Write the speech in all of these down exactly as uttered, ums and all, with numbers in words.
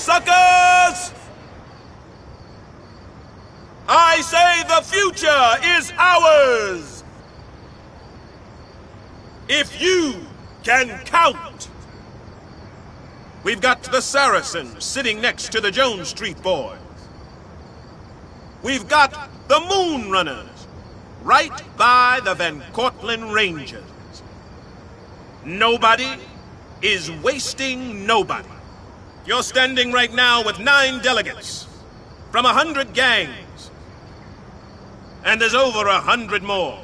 suckers! I say the future is ours! If you can count! We've got the Saracens sitting next to the Jones Street Boys. We've got the Moonrunners right by the Van Cortlandt Rangers. Nobody is wasting nobody. You're standing right now with nine delegates from a hundred gangs. And there's over a hundred more.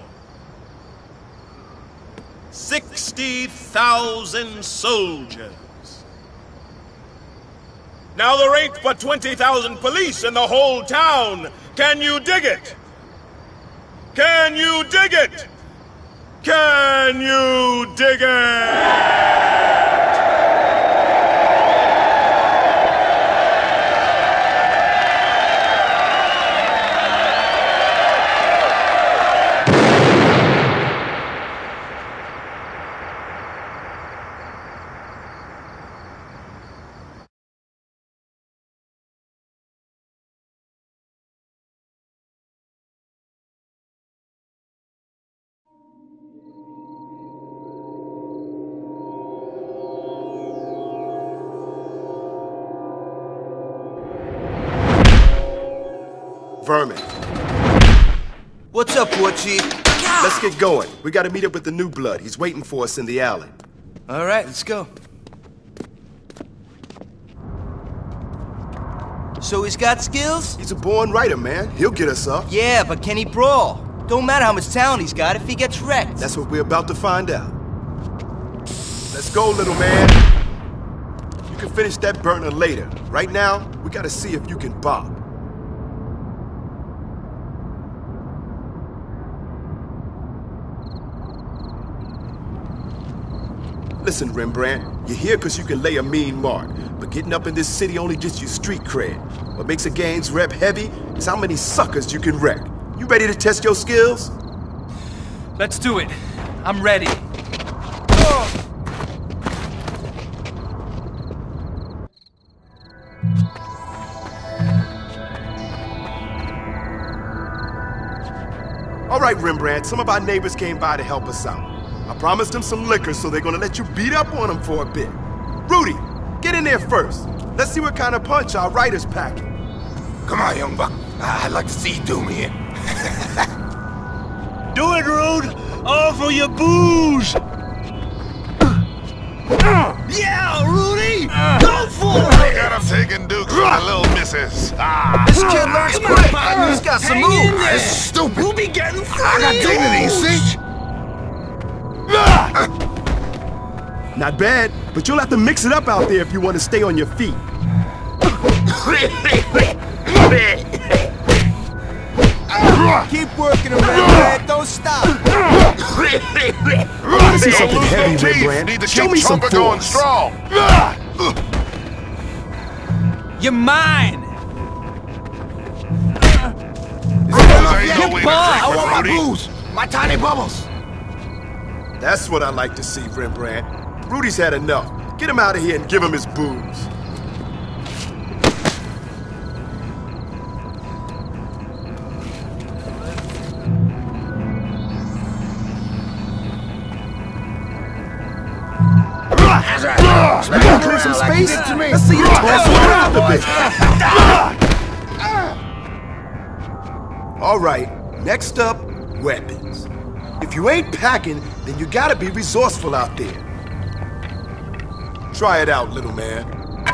Sixty thousand soldiers. Now there ain't but twenty thousand police in the whole town. Can you dig it? Can you dig it? Can you dig it? Vermin. What's up, War Chief? Let's get going. We gotta meet up with the new blood. He's waiting for us in the alley. All right, let's go. So he's got skills? He's a born writer, man. He'll get us up. Yeah, but can he brawl? Don't matter how much talent he's got if he gets wrecked. That's what we're about to find out. Let's go, little man. You can finish that burner later. Right now, we gotta see if you can bop. Listen, Rembrandt, you're here because you can lay a mean mark. But getting up in this city only gets you street cred. What makes a gang's rep heavy is how many suckers you can wreck. You ready to test your skills? Let's do it. I'm ready. All right, Rembrandt, some of our neighbors came by to help us out. I promised them some liquor, so they're gonna let you beat up on them for a bit. Rudy, get in there first. Let's see what kind of punch our writer's packing. Come on, young buck. I'd like to see you do me in. Do it, Rude! All for your booze! Yeah, Rudy! Go for I it! got him taking dukes with a little missus. Ah. This kid learns quick. He's got some moves. This is stupid. We'll be getting free. I got dignity, see? Not bad, but you'll have to mix it up out there if you want to stay on your feet. Keep working him, Rembrandt. Don't stop. I want to see something heavy, Rembrandt. Need to Show keep me some Trumper going force. strong. You're mine! Bubbles ain't no way to I drink want my with Rudy. booze. My tiny bubbles. That's what I like to see, Rembrandt. Rudy's had enough. Get him out of here and give him his booze. You gonna clear some space? Let's see you toss around a bit. All right, next up, weapons. If you ain't packing, then you gotta be resourceful out there. Try it out, little man.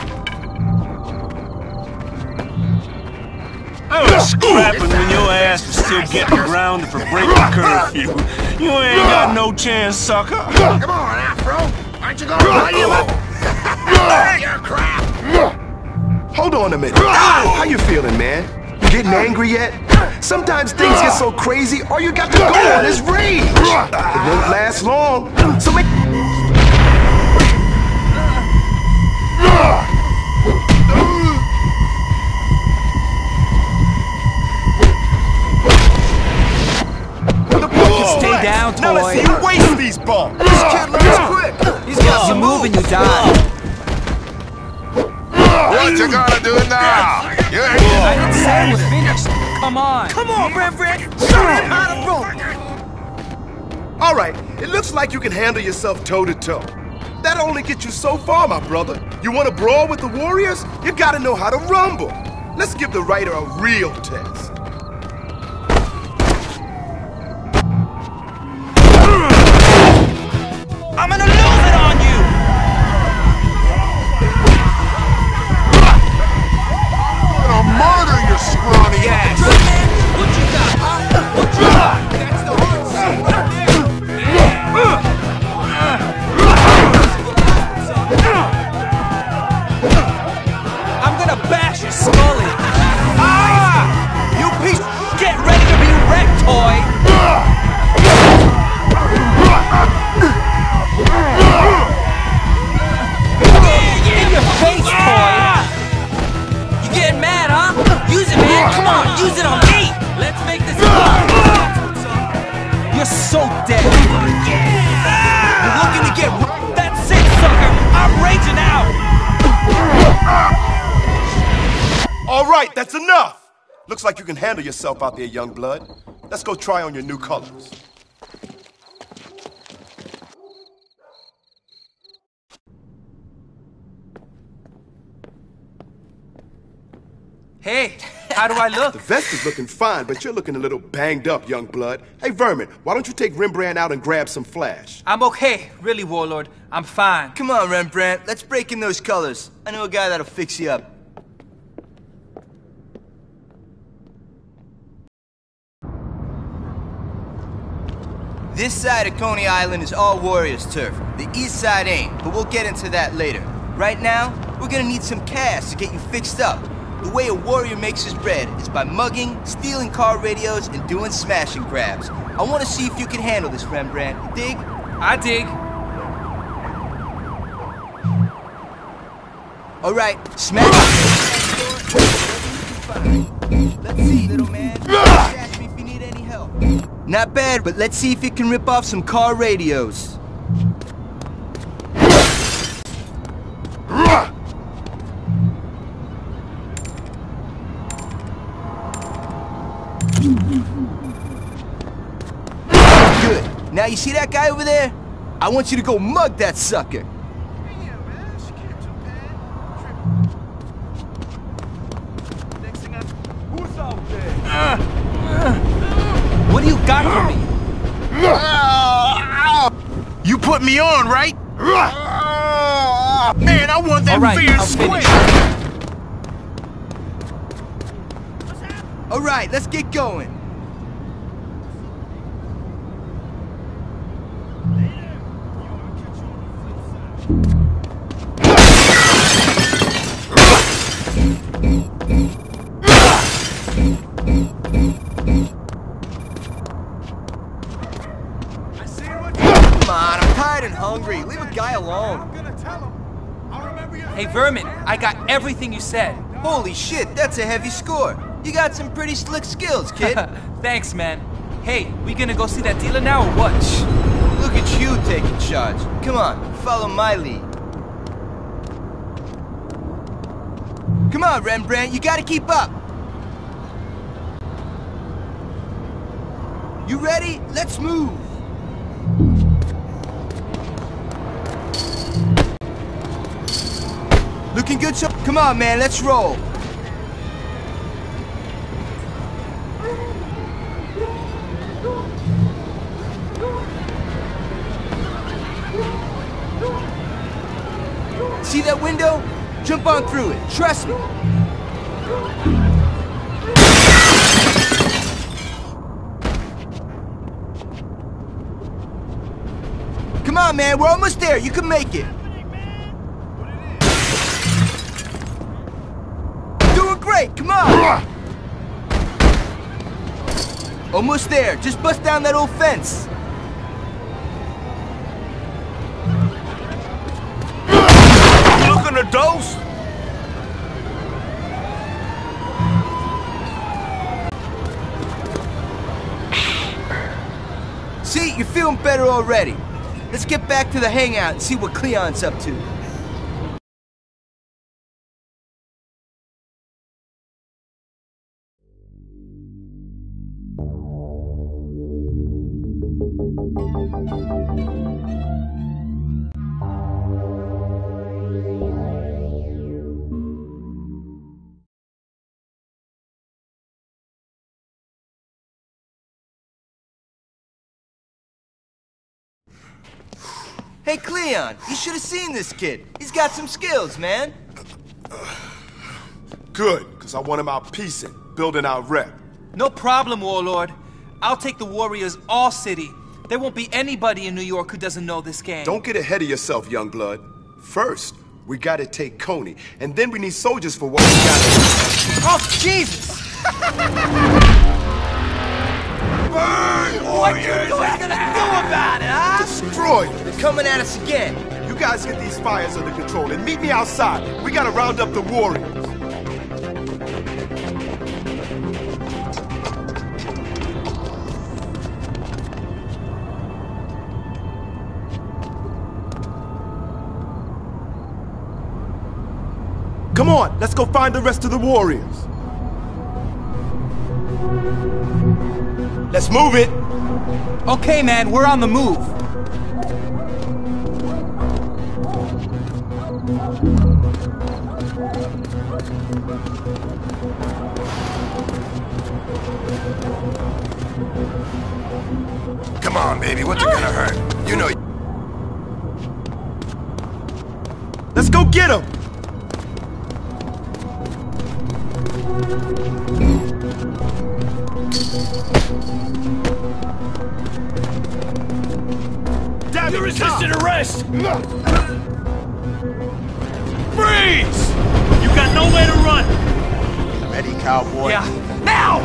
I was scrapping when your ass was still getting grounded for breaking curfew. You ain't got no chance, sucker. Come on, Afro. Aren't you gonna blow you up? You're crap. Hold on a minute. How you feeling, man? You getting angry yet? Sometimes things get so crazy, all you got to go on is rage. It won't last long, so make... Stay down, toy. Now let's see you waste these bombs. This kid learns quick. He's got some move and you die. What you gonna do now? You ain't... I didn't say we're finished. Come on. Come on, Rembrandt! Show him how to roll! All right, it looks like you can handle yourself toe-to-toe. That'll only get you so far, my brother. You want to brawl with the Warriors? You gotta know how to rumble. Let's give the writer a real test. I'm gonna lose it on you! I'm gonna murder your scrawny ass! What you got, huh? What you got? That's the hard scene right there! I'm gonna bash your skull in! Ah! You piece of... Get ready to be wrecked, toy! In your face, toy! You getting mad, huh? Use it, man! Come on, use it on me! Let's make this fun! You're so dead! You're looking to get... That's it, sucker! I'm raging out! All right, that's enough. Looks like you can handle yourself out there, young blood. Let's go try on your new colors. Hey, how do I look? The vest is looking fine, but you're looking a little banged up, young blood. Hey, Vermin, why don't you take Rembrandt out and grab some flash? I'm okay, really, Warlord. I'm fine. Come on, Rembrandt. Let's break in those colors. I know a guy that'll fix you up. This side of Coney Island is all Warriors turf. The east side ain't, but we'll get into that later. Right now, we're gonna need some cash to get you fixed up. The way a warrior makes his bread is by mugging, stealing car radios, and doing smash and grabs. I want to see if you can handle this, Rembrandt. You dig? I dig. All right, smash. Let's see, little man. Ask me if you need any help. Not bad, but let's see if you can rip off some car radios. Good. Now you see that guy over there? I want you to go mug that sucker. What do you got for me? You put me on, right? Man, I want that All right, fair I'll square! All right, let's get going. Come on, I'm tired and hungry. Leave a guy alone. Hey, Vermin, I got everything you said. Holy shit, that's a heavy score. You got some pretty slick skills, kid. Thanks, man. Hey, we gonna go see that dealer now or what? Shh. Look at you taking charge. Come on, follow my lead. Come on, Rembrandt, you gotta keep up. You ready? Let's move. Looking good, so come on, man, let's roll. See that window? Jump on through it. Trust me. Come on, man. We're almost there. You can make it. Doing great. Come on. Almost there. Just bust down that old fence. Looking to dose? See, you're feeling better already. Let's get back to the hangout and see what Cleon's up to. Hey, Cleon, you should have seen this kid. He's got some skills, man. Good, because I want him out piecing, building our rep. No problem, Warlord. I'll take the Warriors all city. There won't be anybody in New York who doesn't know this gang. Don't get ahead of yourself, young blood. First, we gotta take Coney, and then we need soldiers for what we gotta... Oh, Jesus! Burn, What you gonna do about it, huh? Destroy it! They're coming at us again. You guys get these fires under control and meet me outside. We gotta round up the Warriors. Come on, let's go find the rest of the Warriors. Let's move it. Okay, man, we're on the move. Come on, baby. What's it gonna hurt? You know... Let's go get him. Damn, you resisted arrest! Freeze! You got nowhere to run! Ready, cowboy? Yeah. Now!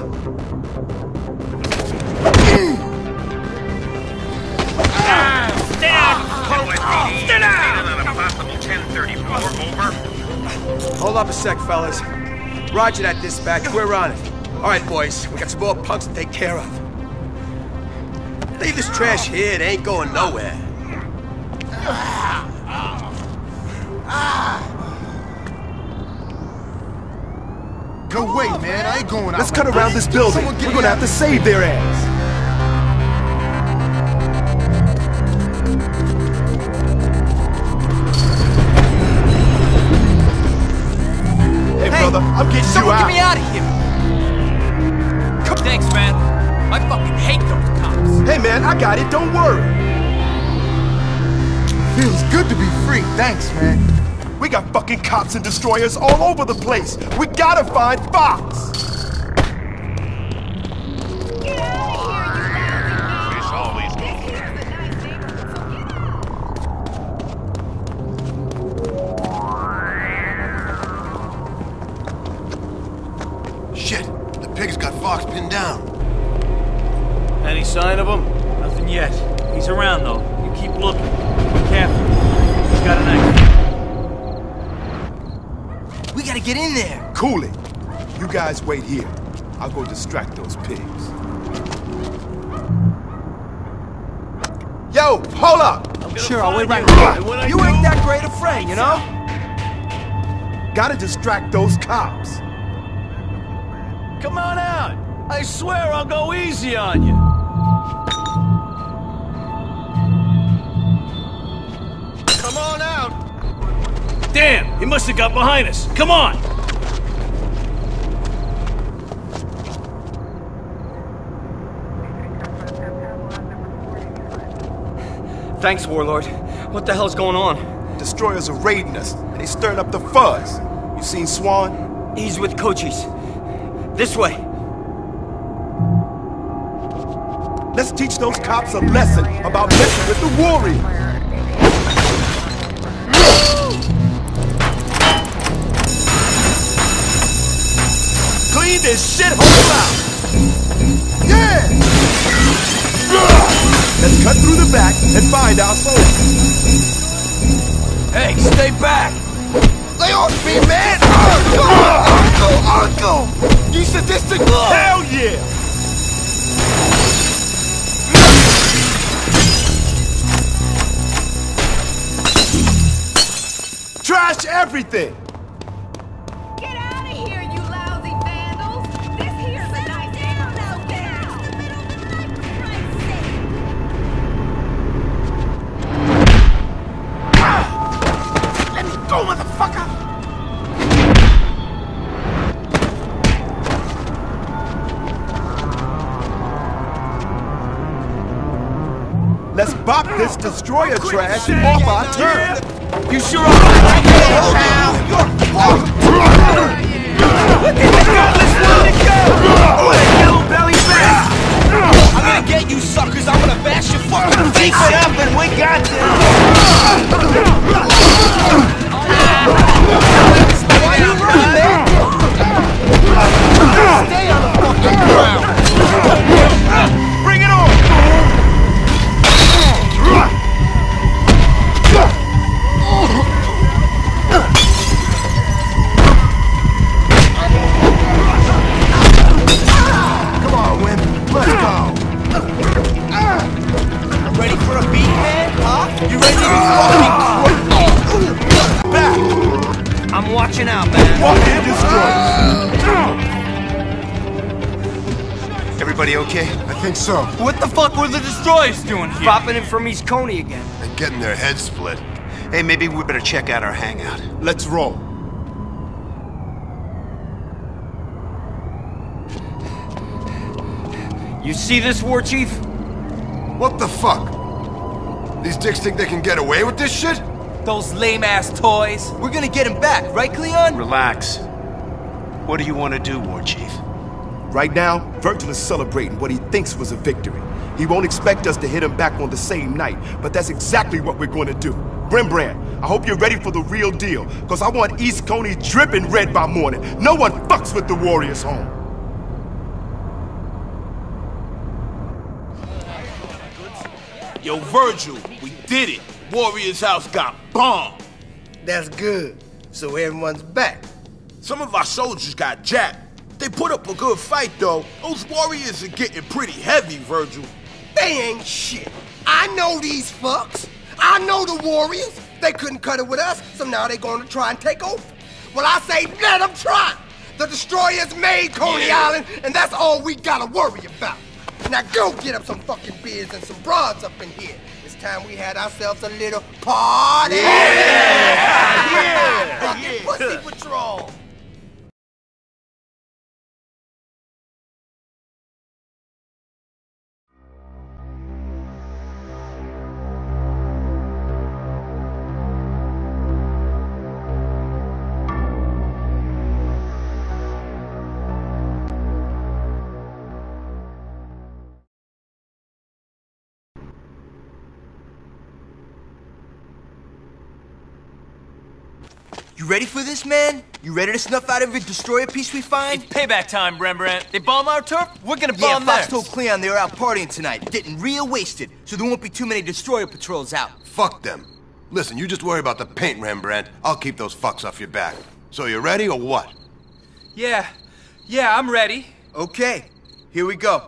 Stay down! Stay down! On a possible ten thirty-four, over. Hold up a sec, fellas. Roger that, dispatch. We're on it. All right, boys. We got some more punks to take care of. Leave this trash here. It ain't going nowhere. Go away, man. I ain't going out. Let's like cut around this building. Someone get We're me gonna out. have to save their ass. Hey, Hey, brother, I'm getting you Someone out. get me out of here! Thanks, man. I fucking hate those cops. Hey, man, I got it. Don't worry. Feels good to be free. Thanks, man. We got fucking cops and destroyers all over the place. We gotta find Fox. This always goes. Shit. The pig's got Fox pinned down. Any sign of him? Nothing yet. He's around, though. You keep looking. Be careful. He's got a knife. We gotta get in there. Cool it. You guys wait here. I'll go distract those pigs. Yo, hold up! Sure, I'll wait right here. You ain't that great a friend, you know? Gotta distract those cops. Come on out! I swear I'll go easy on you. Come on out! Damn! He must have got behind us. Come on! Thanks, Warlord. What the hell's going on? Destroyers are raiding us, and they stirring up the fuzz. You seen Swan? He's with Cochise. This way. Let's teach those cops a lesson about messing with the Warriors. Clean this shithole out! Yeah! Let's cut through the back and find our soldiers. Hey, stay back! Lay off me, man! Uncle! Uncle! Uncle! You sadistic little... Hell yeah! Trash everything! Get out of here, you lousy vandals! This here's a nice town out there! It's the middle of the night, for Christ's sake! Let's bop this destroyer trash off our turf. You sure are right. Look at this godless one to go! Oh, that yellow belly back! I'm gonna get you suckers! I'm gonna bash your fucking face! Keep it up and we got this! Why you running, man? Stay on the fucking ground! Bring it on! Ready for a beat, man? Huh? You ready to fucking back? I'm watching out, man. Fucking destroy. Everybody okay? I think so. What the fuck were the destroyers doing here? Popping in from East Coney again. And getting their heads split. Hey, maybe we better check out our hangout. Let's roll. You see this, War Chief? What the fuck? These dicks think they can get away with this shit? Those lame-ass toys. We're gonna get him back, right, Cleon? Relax. What do you want to do, War Chief? Right now, Virgil is celebrating what he thinks was a victory. He won't expect us to hit him back on the same night, but that's exactly what we're going to do. Rembrandt, I hope you're ready for the real deal, because I want East Coney dripping red by morning. No one fucks with the Warriors home. Yo, Virgil, we did it. Warriors' house got bombed. That's good. So everyone's back. Some of our soldiers got jacked. They put up a good fight, though. Those warriors are getting pretty heavy, Virgil. They ain't shit. I know these fucks. I know the Warriors. They couldn't cut it with us, so now they're going to try and take over. Well, I say let them try. The destroyers made Coney yeah. Island, and that's all we gotta worry about. Now go get up some fucking beers and some broads up in here. It's time we had ourselves a little party. Yeah! Yeah! Fucking Yeah! pussy patrol. You ready for this, man? You ready to snuff out every destroyer piece we find? It's payback time, Rembrandt. They bomb our turf, we're gonna Yeah, bomb Fox theirs. told Cleon they were out partying tonight, getting real wasted, so there won't be too many destroyer patrols out. Fuck them. Listen, you just worry about the paint, Rembrandt. I'll keep those fucks off your back. So you ready or what? Yeah, yeah, I'm ready. Okay, here we go.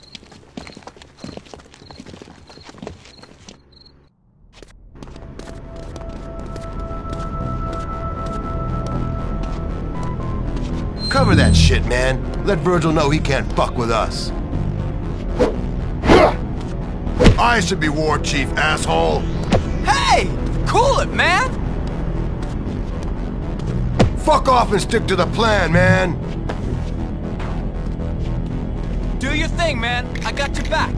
Cover that shit, man. Let Virgil know he can't fuck with us. I should be war chief, asshole. Hey! Cool it, man! Fuck off and stick to the plan, man. Do your thing, man. I got your back.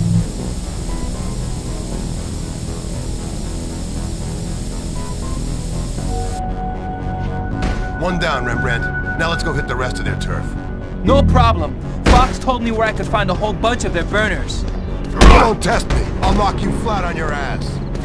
One down, Rembrandt. Now let's go hit the rest of their turf. No problem. Fox told me where I could find a whole bunch of their burners. Don't test me. I'll knock you flat on your ass.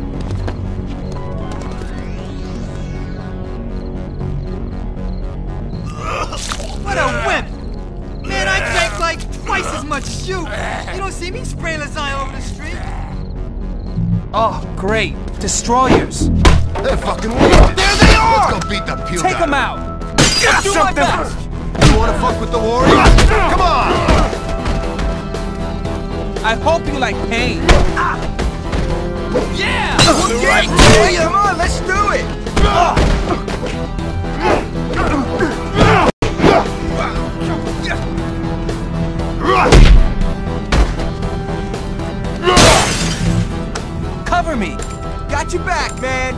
What a wimp! Man, I drank like twice as much as you. You don't see me spraying lasagna over the street. Oh, great. Destroyers. They're fucking wasted. There they are! Let's go beat the puke Take out them of out. Got do my best. You wanna fuck with the Warriors? Come on! I hope you like pain. Yeah! Right, boy, come on, let's do it! Cover me. Got your back, man.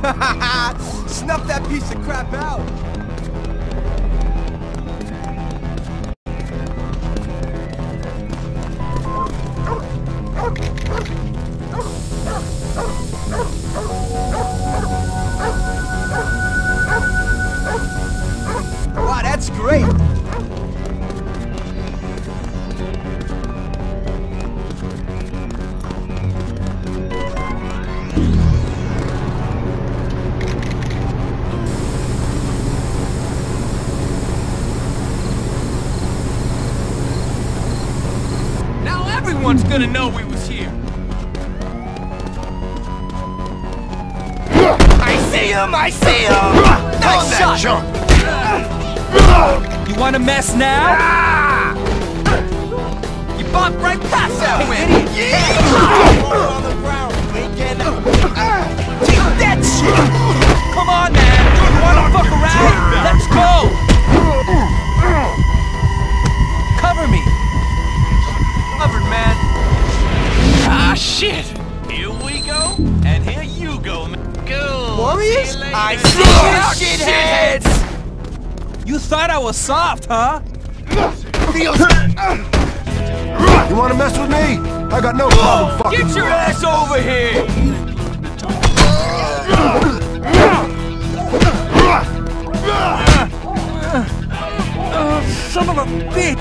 Snuff that piece of crap out. Wow, that's great. Everyone's gonna know we was here. I see him! I see him! Nice shot! Jump. You wanna mess now? You bumped right past that win! On the ground. Take that shit! Come on, man! You wanna fuck around? Let's go! Cover me! Covered, man. Ah, shit! Here we go, and here you go, man. Go! Warriors? See I see see you, shitheads! You thought I was soft, huh? You wanna mess with me? I got no problem fucking. Get your ass over here! Oh, son of a bitch!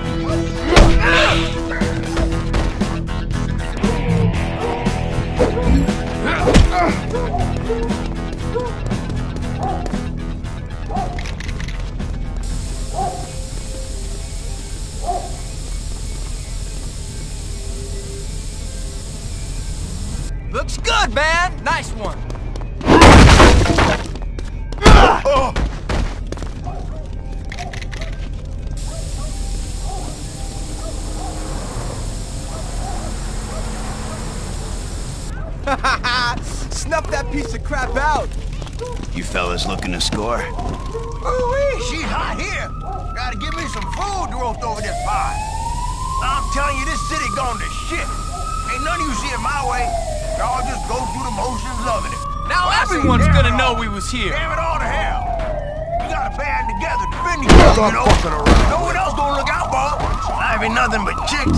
Looks good, man! Nice one! Snuff that piece of crap out! You fellas looking to score? Ooh-wee, she's hot here. Gotta give me some food to roast over this pie. I'm telling you, this city gone to shit. Ain't none of you see it my way. Y'all just go through the motions loving it. Now Well, I say everyone's damn gonna it know all. we was here. Damn it all to hell. You gotta band together, defend yourself, you know. fucking around. No one else gonna look out for. I ain't nothing but chicks.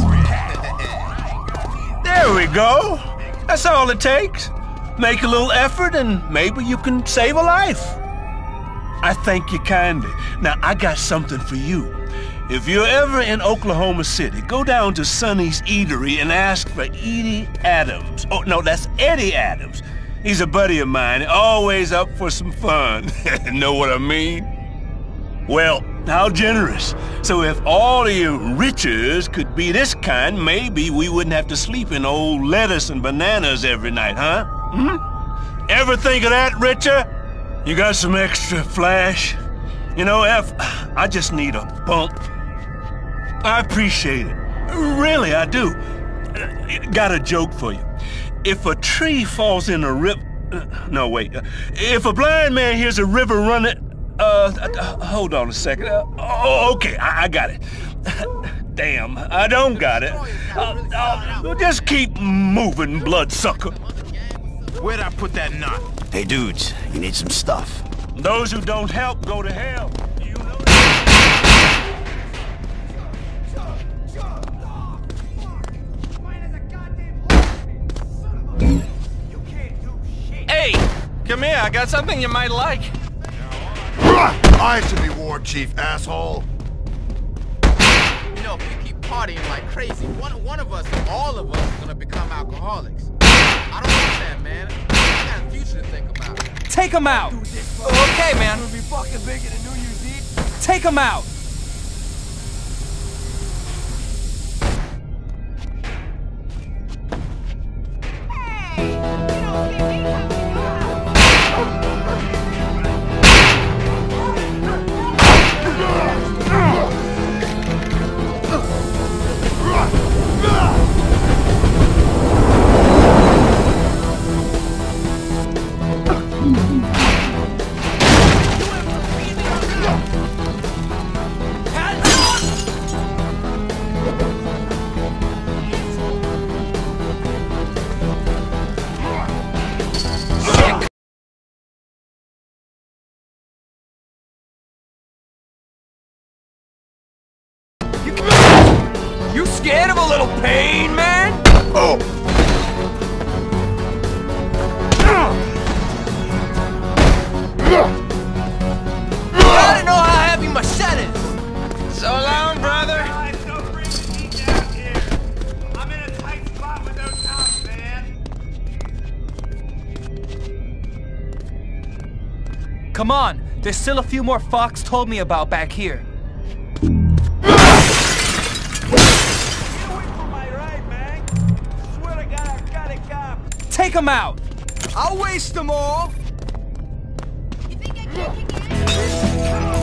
There we go. That's all it takes. Make a little effort and maybe you can save a life. I thank you kindly. Now, I got something for you. If you're ever in Oklahoma City, go down to Sonny's Eatery and ask for Edie Adams. Oh, no, that's Eddie Adams. He's a buddy of mine, always up for some fun. Know what I mean? Well, how generous. So if all of you riches could be this kind, maybe we wouldn't have to sleep in old lettuce and bananas every night, huh? Hmm? Ever think of that, Richer? You got some extra flash? You know, F, I just need a bump. I appreciate it. Really, I do. Got a joke for you. If a tree falls in a river... No, wait. If a blind man hears a river running... Uh, uh, hold on a second. Uh, oh, okay, I, I got it. Damn, I don't got it. Uh, uh, just keep moving, bloodsucker. Where'd I put that knot? Hey, dudes, you need some stuff. Those who don't help go to hell. You know Hey, come here. I got something you might like. Answer me, War Chief, asshole. You know, if we keep partying like crazy, one, one of us, or all of us, is gonna become alcoholics. I don't want that, man. I got a future to think about. Take him out. Okay, man. It'll be fucking bigger than New Year's Eve. Take him out. Hey, you don't see me coming out. Come on, there's still a few more Fox told me about back here. Take him out! I'll waste them all! You think I can't get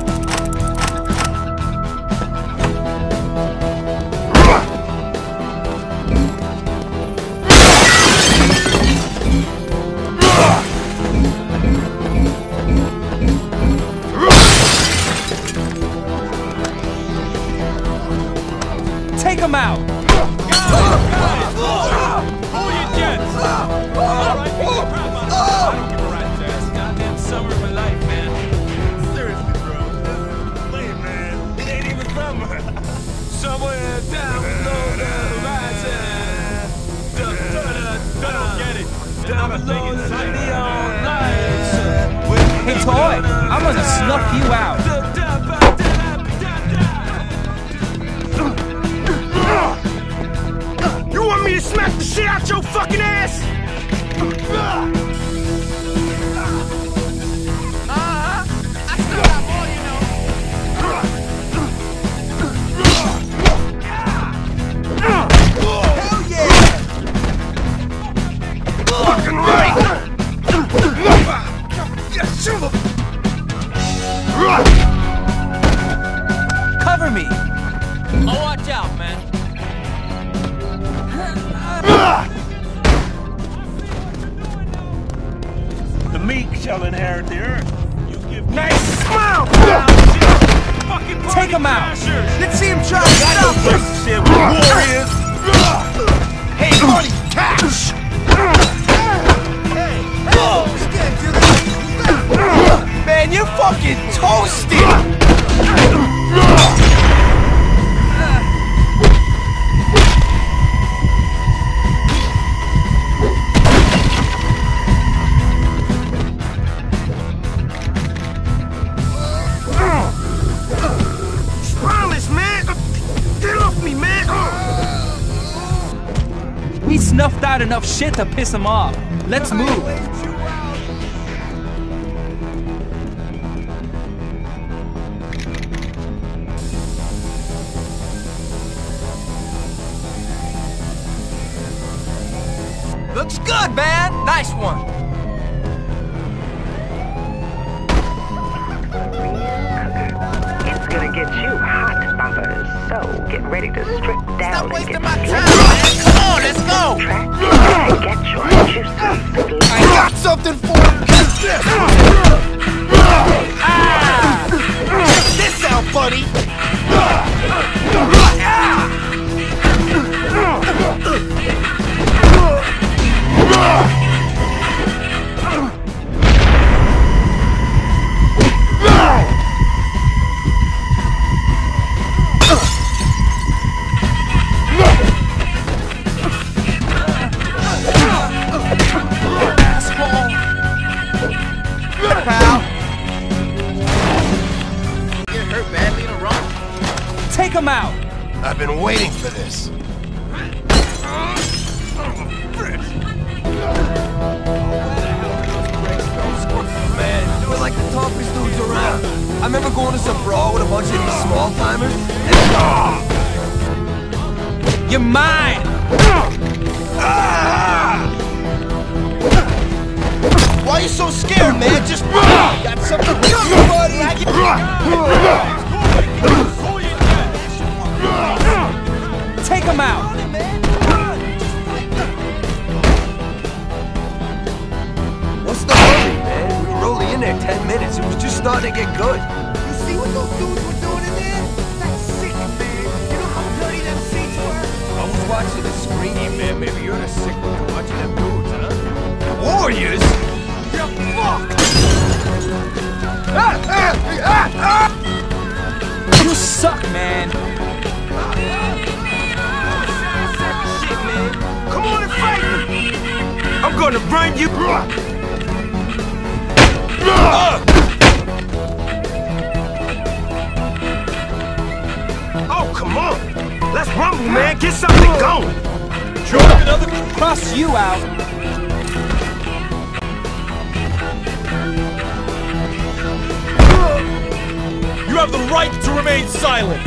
Take him out! Pull your jets! Alright, pick your crap up. I don't give a rat's ass. Goddamn summer of my life, man. Seriously, bro. This is lame, man. It ain't even summer. Somewhere down below the horizon. Dun, dun, dun, dun. I don't get it. Down below the neon lights. Hey, Toy, I'm gonna snuff you out. You want me to smack the shit out your fucking ass? Uh-huh. I still got more, you know. Hell yeah! Fucking right! Cover me! Oh, watch out, man. The meek shall inherit the earth. You give me... Nice smile! Take him out! Let's see him try to stop us! Shit with warriors. Hey, money, cash! Hey, man, you're fucking toasted! We snuffed out enough shit to piss him off. Let's move. Looks good, man! Nice one! It's gonna get you hot, boppers. So get ready to strip down Stop wasting and my get time, man. Come on, let's go. and get your juices. I got something for you! Ah! Check this out, buddy! Take him out! I've been waiting for this. Man, doing like the toughest dudes around. I remember going to some brawl with a bunch of these small timers. And... You're mine! Why are you so scared, man? Just got something coming, buddy! Take him out! What's the hurry, man? We were only in there ten minutes. It was just starting to get good. You see what those dudes were doing in there? That's sick, man. You know how dirty them seats were? I was watching the screen. Hey, man, maybe you're the sick one watching them dudes, huh? Warriors? You fuck! Ah, ah, ah, ah! You suck, man! Shit, man. Come on and fight me! I'm gonna bring you... Oh, come on! Let's rumble, man! Get something going! Sure, another cross you out! right to remain silent.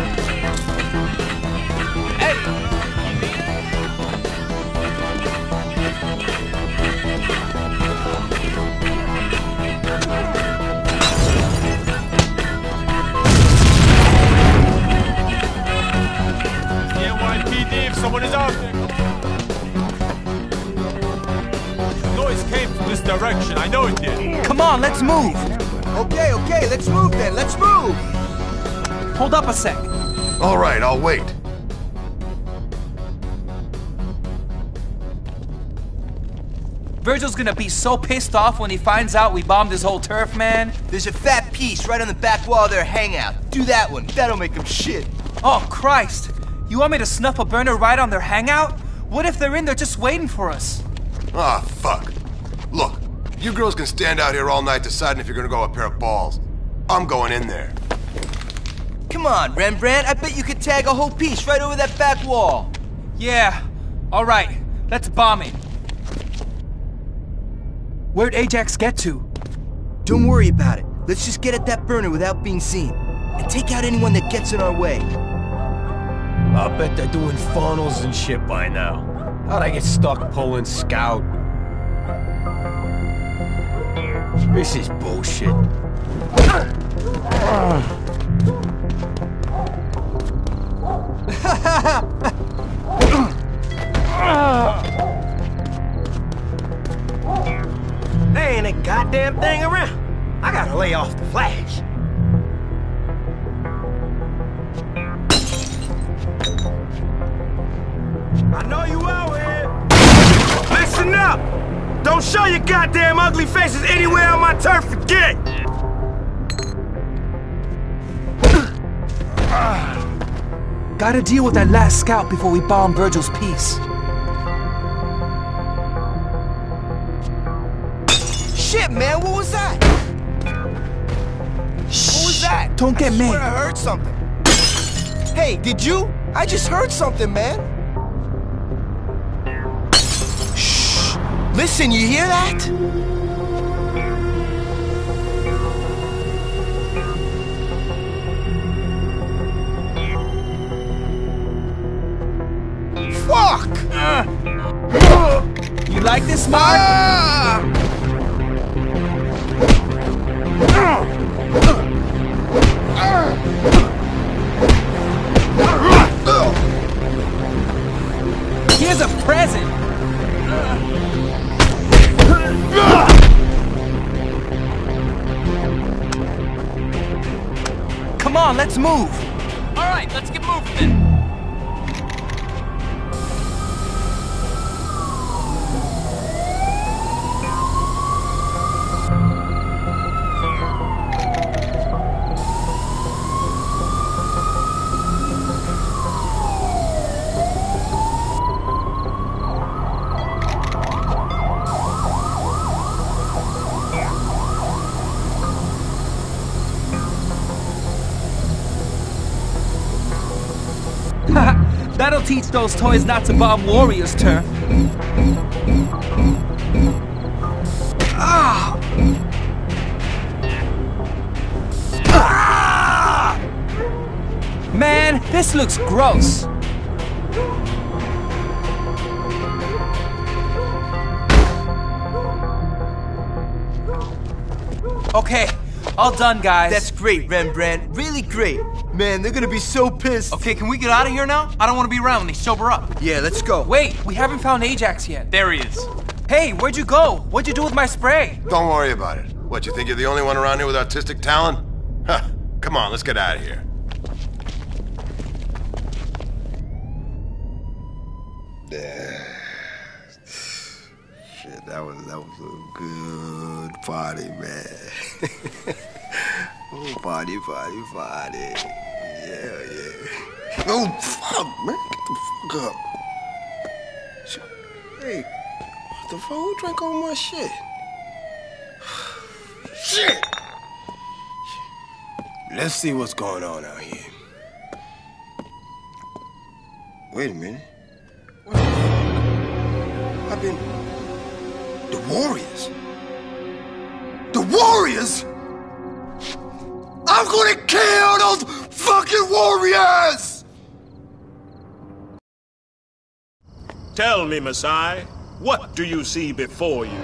N Y P D if someone is out there. The noise came from this direction. I know it did. Come on, let's move. Okay, okay, let's move then. Let's move. Hold up a sec. All right, I'll wait. Virgil's gonna be so pissed off when he finds out we bombed his whole turf, man. There's a fat piece right on the back wall of their hangout. Do that one. That'll make them shit. Oh, Christ. You want me to snuff a burner right on their hangout? What if they're in there just waiting for us? Ah, fuck. Look, you girls can stand out here all night deciding if you're gonna go a pair of balls. I'm going in there. Come on, Rembrandt. I bet you could tag a whole piece right over that back wall. Yeah. All right. Let's bomb it. Where'd Ajax get to? Don't worry about it. Let's just get at that burner without being seen. And take out anyone that gets in our way. I bet they're doing funnels and shit by now. How'd I get stuck pulling scout? This is bullshit. There ain't a goddamn thing around. I gotta lay off the flash. I know you out here. Listen up! Don't show your goddamn ugly faces anywhere on my turf, forget! Gotta deal with that last scout before we bomb Virgil's piece. Shit, man, what was that? What was that? Don't get I mad. swear I heard something. Hey, did you? I just heard something, man. Shh. Listen, you hear that? Fuck! Uh. You like this, Mark? Ah! Here's a present. Come on, let's move. All right, let's get moving then. That'll teach those toys not to bomb Warriors' turf. Ah! Ah! Man, this looks gross. Okay, all done, guys. That's great, Rembrandt. Really great. Man, they're gonna be so pissed. Okay, can we get out of here now? I don't want to be around when they sober up. Yeah, let's go. Wait, we haven't found Ajax yet. There he is. Hey, where'd you go? What'd you do with my spray? Don't worry about it. What, you think you're the only one around here with artistic talent? Huh. Come on, let's get out of here. Shit, that was that was a good party, man. Oh, party, party, party. Yeah, yeah. Oh, fuck, man. Get the fuck up. Hey, what the fuck? Who drank all my shit? Shit! Let's see what's going on out here. Wait a minute. What the fuck? I've been... The Warriors? The Warriors? I I'm gonna kill those fucking warriors! Tell me, Masai, what do you see before you?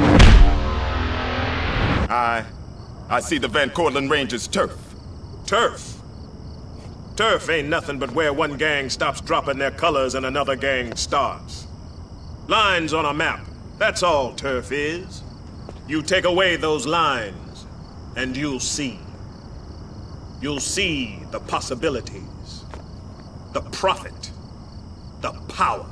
I... I see the Van Cortlandt Rangers turf. Turf? Turf ain't nothing but where one gang stops dropping their colors and another gang starts. Lines on a map, that's all turf is. You take away those lines, and you'll see. You'll see the possibilities, the profit, the power.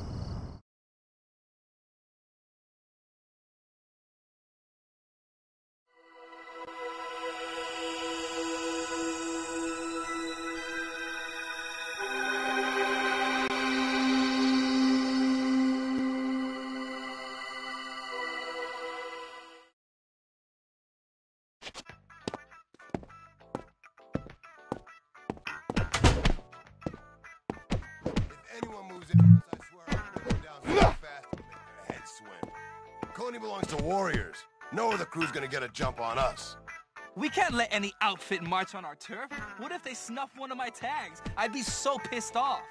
Belongs to warriors. No other crew's gonna get a jump on us. We can't let any outfit march on our turf. What if they snuff one of my tags? I'd be so pissed off.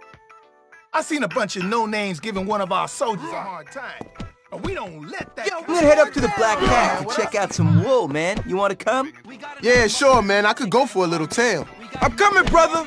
I seen a bunch of no-names giving one of our soldiers a hard time. And we don't let that... Yo, we're gonna head up to the Black Cat to check out some wool, man. You wanna come? Yeah, sure, man. I could go for a little tail. I'm coming, brother!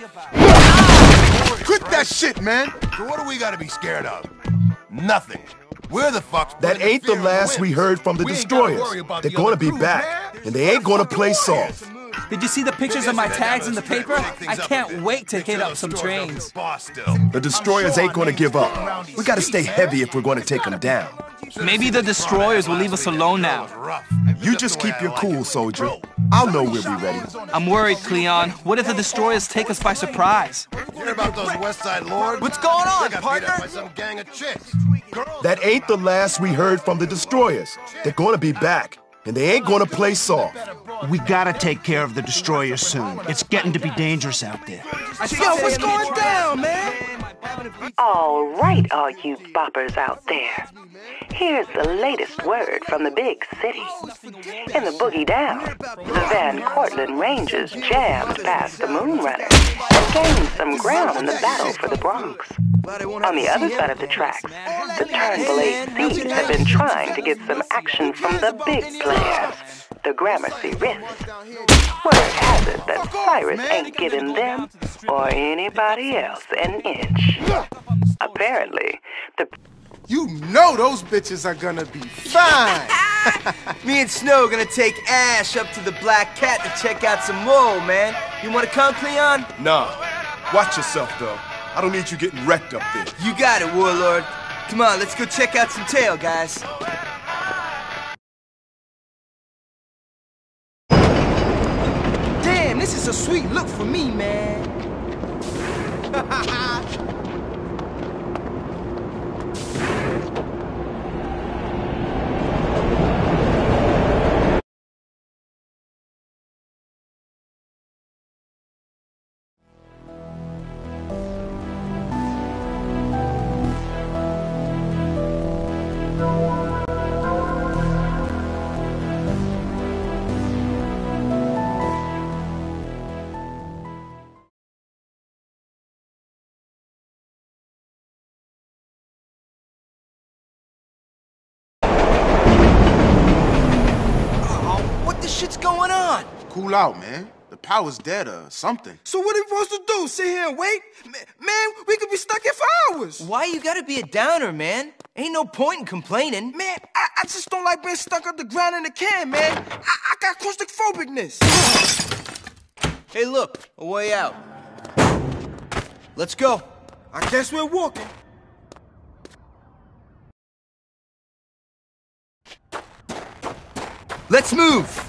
Quit that shit, man! So what do we gotta be scared of? Nothing. Where the fuck's That ain't the last we heard from the destroyers. They're gonna be back, and they ain't gonna play soft. Did you see the pictures of my tags in the paper? I can't wait to hit up some trains. The destroyers ain't gonna give up. We gotta stay heavy if we're gonna take them down. Maybe the destroyers will leave us alone now. You just keep your cool, soldier. I'll know we'll be ready. I'm worried, Cleon. What if the destroyers take us by surprise? Hear about those West Side Lords? What's going on, partner? By some gang of chicks. That ain't the last we heard from the destroyers. They're gonna be back, and they ain't gonna play soft. We gotta take care of the destroyers soon. It's getting to be dangerous out there. Yo, what's going down, man? All right, all you boppers out there. Here's the latest word from the big city. In the boogie down, the Van Cortlandt Rangers jammed past the Moonrunner and gained some ground in the battle for the Bronx. On the other side of the tracks, the Turnbull Eight Thieves have been trying to get some action from the big players, the Gramercy Rifts. Word has it that Cyrus ain't giving them or anybody else an inch. Apparently, the... You know those bitches are gonna be fine! Me and Snow gonna take Ash up to the Black Cat to check out some wool, man. You wanna come, Cleon? Nah. Watch yourself, though. I don't need you getting wrecked up there. You got it, Warlord. Come on, let's go check out some tail, guys. Damn, this is a sweet look for me, man. Shit's going on? Cool out, man. The power's dead or something. So what are we supposed to do? Sit here and wait? Man, we could be stuck here for hours. Why you gotta be a downer, man? Ain't no point in complaining. Man, I, I just don't like being stuck up the ground in a can, man. I, I got claustrophobicness. Hey, look, a way out. Let's go. I guess we're walking. Let's move.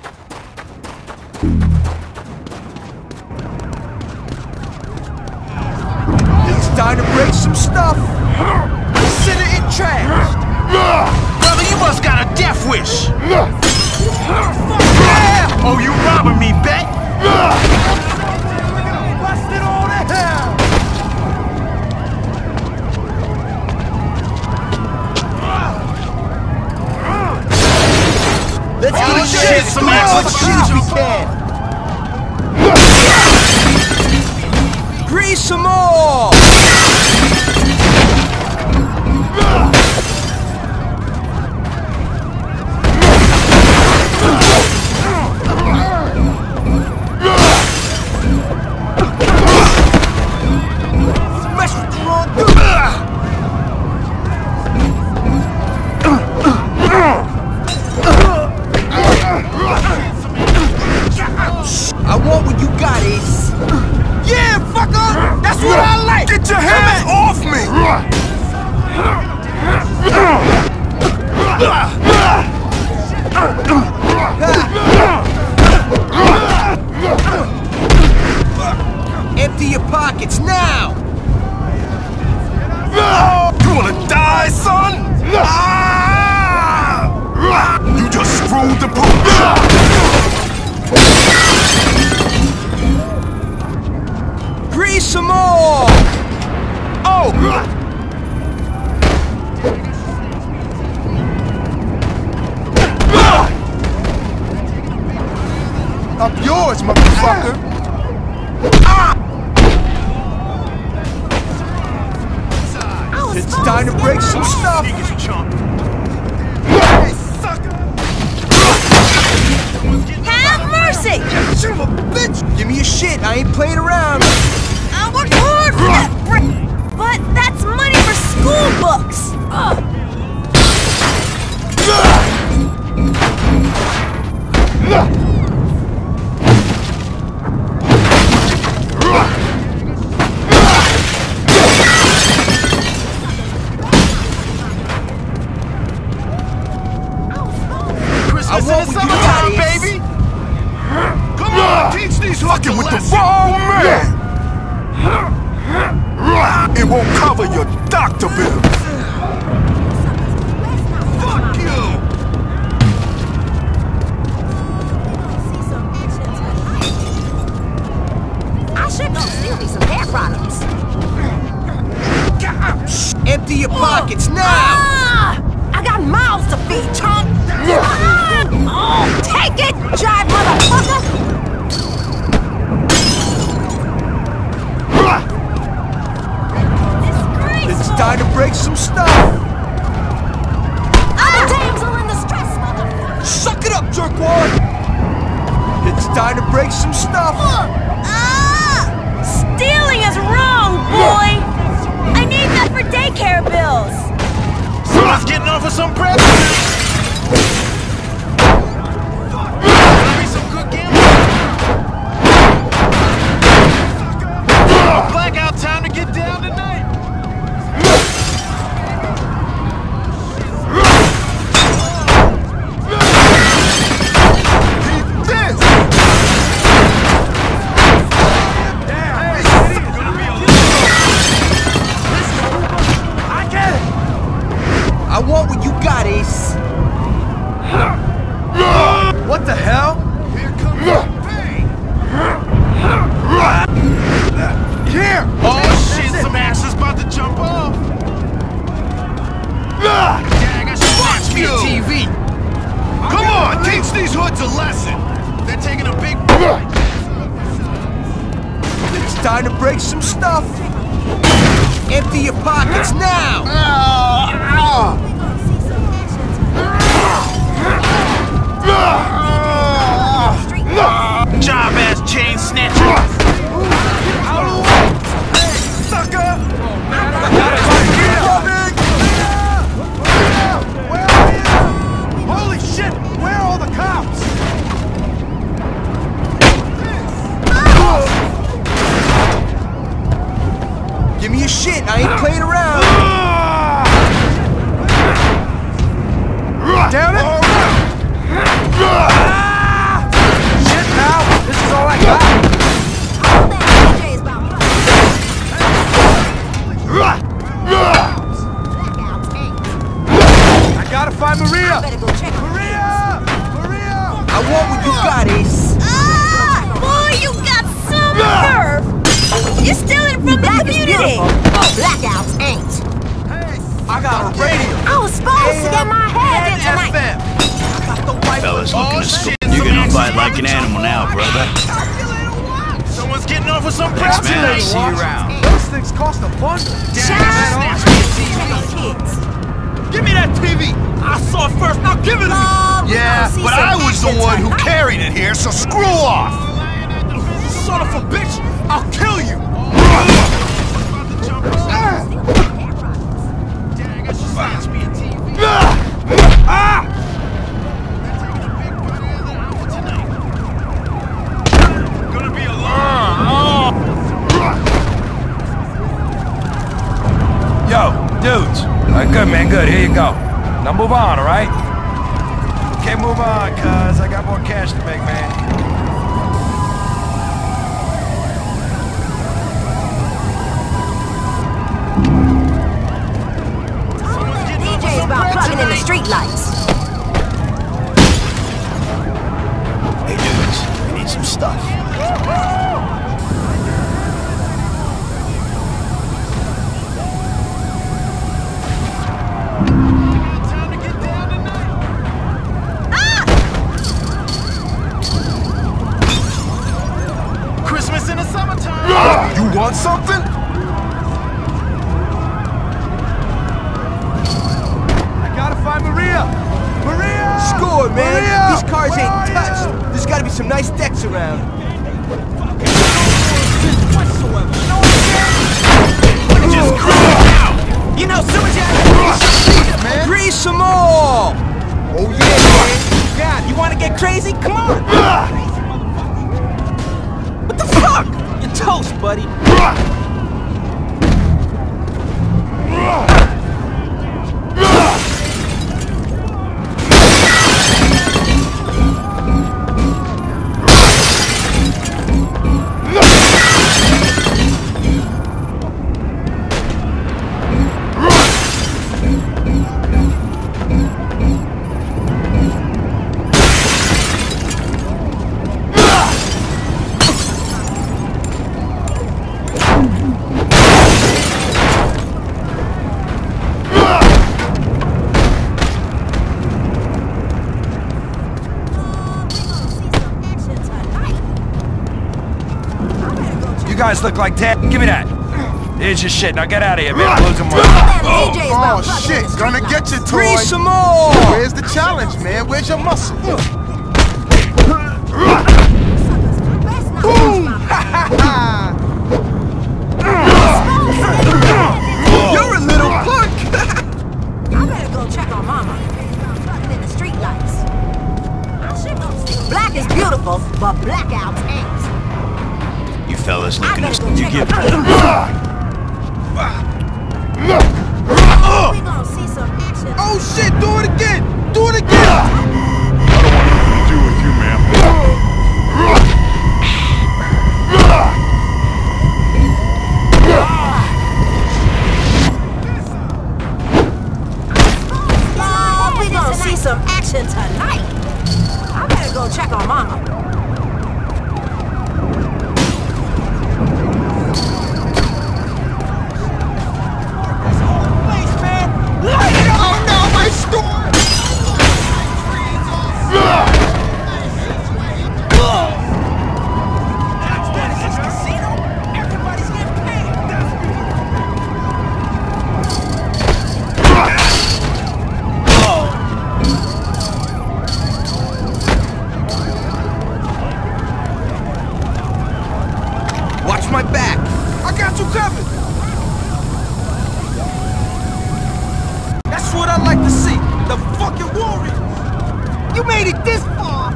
It's time to break some stuff. Consider it trash. Brother, you must got a death wish. Yeah. Oh, you robbing me, bet? Busted all the hell. Let's get shit, some action. Let's shoot if we can. Grease them all! I want what you got, Ace. Yeah, fucker! That's what I like! Get your hands off me! Empty your pockets now! You wanna die, son? You just screwed the pooch! Grease them all! Oh! Up yours, motherfucker! It's time to break some stuff! Have mercy! Son of a bitch! Give me your shit, I ain't playing around! I worked hard for that brick, but that's money for school books! Ugh. I want what you got, baby! Come on, teach these fucking with the wrong man! It won't cover your doctor bill! Fuck you! I should go steal me some hair products. Empty your pockets now! Ah! I got mouths to feed, chump! Ah! Oh, take it, jive motherfucker! It's time to break some stuff! Ah! Damsel in distress, motherfucker! Suck it up, jerkwad! It's time to break some stuff! Ah! Stealing is wrong, boy! I need that for daycare bills! Someone's getting off of some prep! Blackout time to get down tonight! I want what you got, Ace. What the hell? Here comes the pain! Here! Oh shit, some ass is about to jump off! Dang, I should watch me you. T V! Come on, teach these hoods a lesson! They're taking a big... It's time to break some stuff! Empty your pockets now! Job ass chain snatcher! Sucker! Holy shit! Where are all the cops? Give me your shit, I ain't playing around! Down it! Shit, pal! This is all I got! I gotta find Maria! Maria! Maria! I want what you got, Ace! Ah! Boy, you got some nerve! You're stealing from the community! Blackouts ain't! I got a radio! I was supposed to get my head in tonight! Fellas looking to score. You're gonna fight like an animal now, brother. Someone's getting getting off with some Thanks, crowd man. today. See you around. Those things cost a bundle. Give me that T V! I saw it first, now give it to me! Yeah, but I was the one who carried it here, so screw off! Son of a bitch! I'll kill you! Ah! Gonna be alone. Yo, dudes. All right, good, man, good. Here you go. Now move on, all right? Okay, move on, cuz I got more cash to make, man. D J's about plugging in the street lights. Hey, dudes, we need some stuff. Christmas in the summertime! You want something? I gotta find Maria! Maria! Score, man! Maria! These cars Where ain't are touched! you? There's gotta be some nice decks around. Just cry out! You know, soon as you have man. Grease some more! Oh, yeah, man! God, you wanna get crazy? Come on! What the fuck? You're toast, buddy! You guys look like dead. Give me that. Here's your shit. Now get out of here, man. Lose some more. Oh, shit. Gonna get you, toy. Grease some more! Where's the challenge, man? Where's your muscle? Boom! Ha ha ha! You're a little punk! I better go check on Mama. Plugging in the street lights. Black is beautiful, but blackouts ain't. You fellas looking I as better go you check get. on Mama. We gonna see some action. Oh shit, do it again! Do it again! I don't want anything to do with you, ma'am. Oh, we gonna see some action tonight. I better go check on Mama. Oh no, my store! Watch my back! I got you covered! That's what I like to see! The fucking Warriors! You made it this far!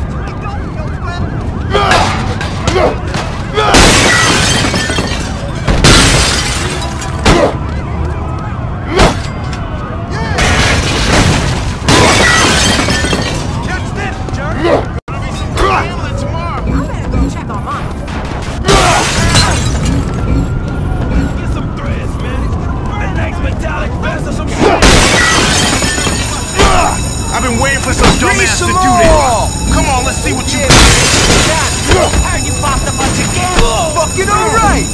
Catch this, jerk! Gonna be some gambling tomorrow! I better go check on Mama. Get some threads, man! That next metallic vest or some shit! I've been waiting for some dumbass to do this. Come on, let's see what you got. Heard you popped a bunch of gas. Fucking alright!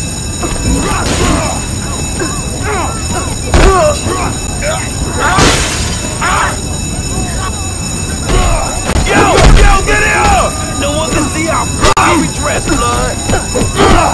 Yo, yo, get here! No one can see how proud we dress, blood!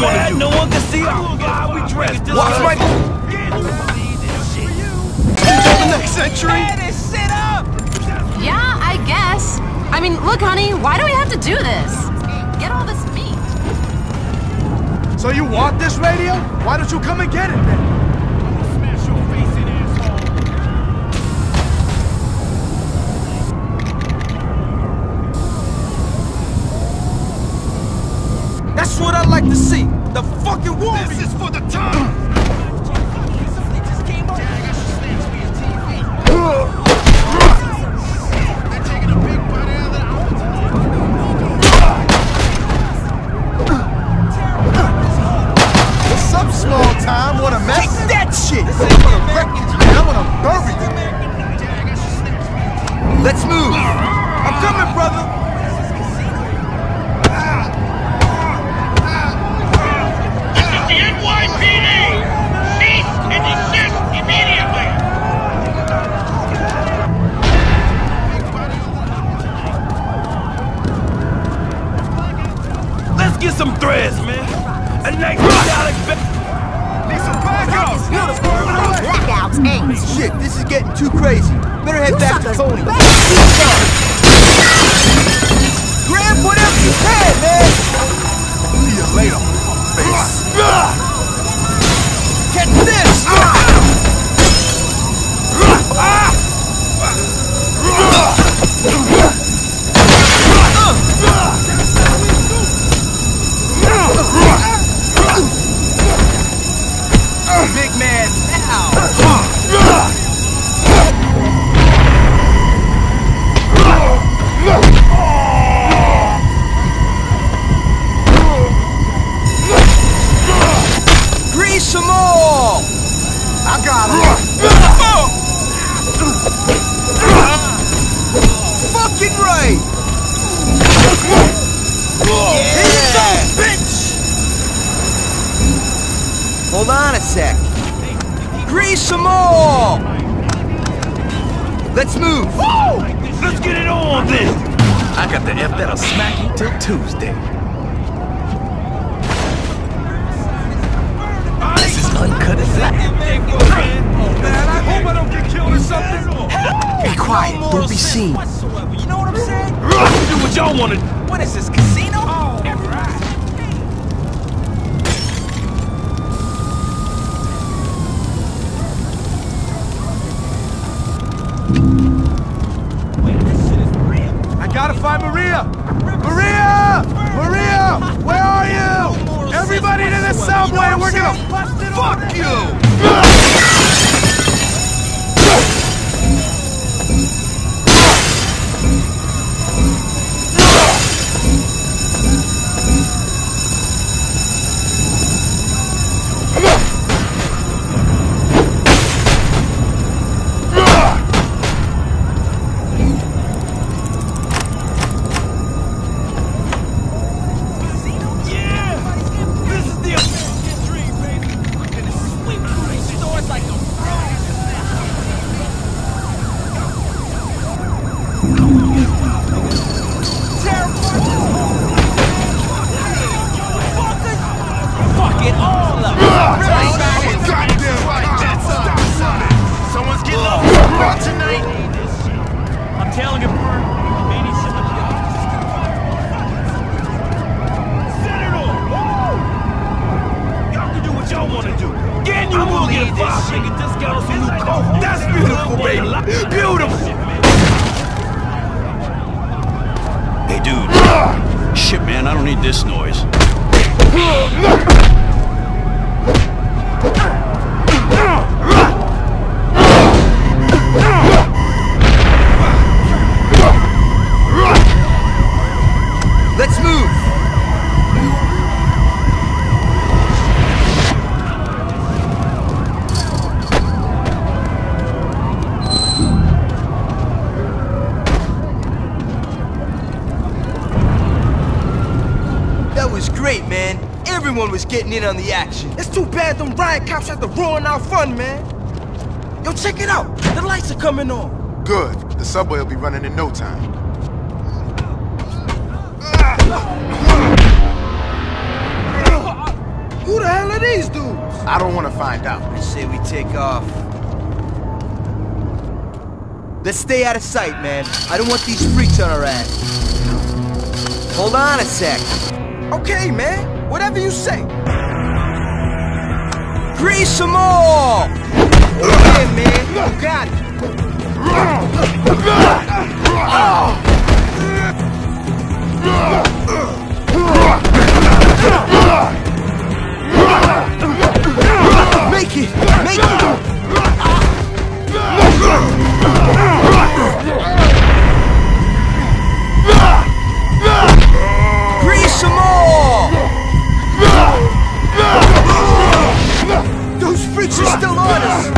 wanna do? No one can see how we dress. Watch my... Until the next century? Sit up! Yeah, I guess. I mean, look, honey, why do we have to do this? Get all this meat. So you want this radio? Why don't you come and get it then? Smash your face in, asshole. That's what I like to see. The fucking Warriors. This is for the time. What's up, small time? What a mess? Take that shit. This ain't gonna wreck you, man. I'm gonna bury you. Let's move. I'm coming, brother. This is the N Y P D. Cease and desist immediately. Let's get some threads, man. A nice metallic ba- Need some backup! Blackouts ain't. Shit, this is getting too crazy. Better head back to Tony. Grab whatever you can, man! See you later, face. Catch this! Big man, ow! Grease some more! I got him. Fucking right! Here you go, bitch! Hold on a sec. Grease some more! Let's move! Woo! Let's get it on then! I got the F that'll smack you till Tuesday. This is uncut as that. Man, I hope I don't get killed or something. Be quiet. Don't be seen. Whatsoever. You know what I'm saying? Do what y'all wanna do. What is this, casino? Oh, right. I gotta find Maria! Maria! Maria! Where are you? Everybody to the subway! We're gonna fuck you! That's beautiful, baby. Beautiful. Hey, dude. Shit, man, I don't need this noise. Let's move! That was great, man. Everyone was getting in on the action. It's too bad them riot cops had to ruin our fun, man. Yo, check it out. The lights are coming on. Good. The subway will be running in no time. of these dudes? I don't want to find out. I say we take off. Let's stay out of sight, man. I don't want these freaks on our ass. Hold on a sec. Okay, man. Whatever you say. Grease some more! Okay, man. You got it. Make it! Make it! Grease some more! Those freaks are still on us!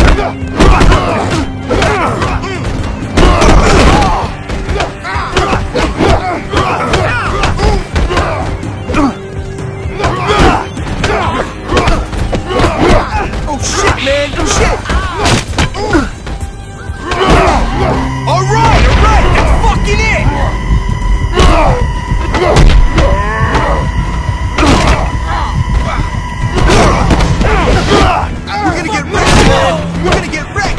Oh shit, man! Oh shit! Alright, alright! That's fucking it! We're gonna get wrecked, man! We're gonna get wrecked!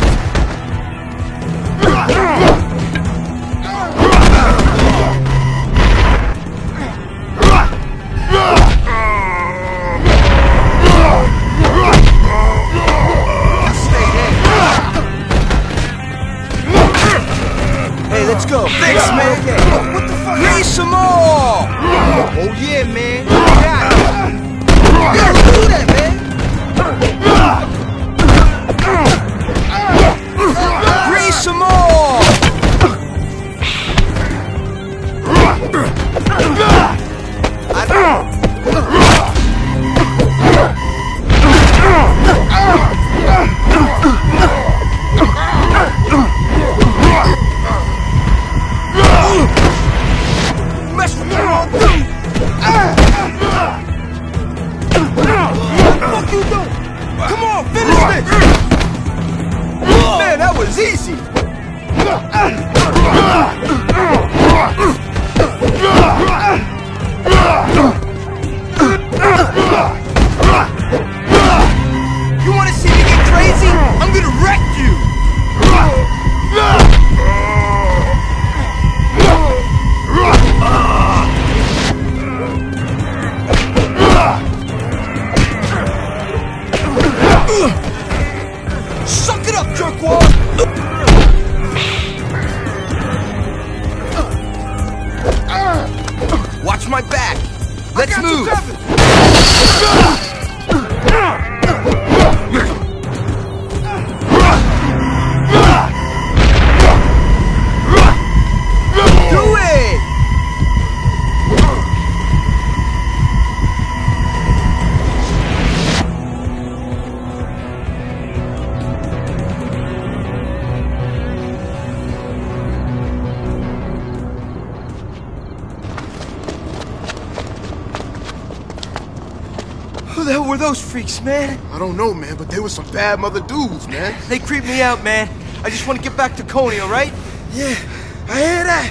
Hey, let's go. Thanks, man. Okay. What the fuck? Raise some more! Oh yeah, man. You got it. You gotta do that, man. Raise some more! I don't... Mess with the wrong dude! What the fuck you doing? Come on, finish this! Man, that was easy! You wanna see me get crazy? I'm gonna wreck you! Suck it up, jerkwad! Watch my back! Let's move! Do it! Who the hell were those freaks, man? I don't know, man, but they were some bad mother dudes, man. They creep me out, man. I just want to get back to Coney, all right? Yeah, I hear that.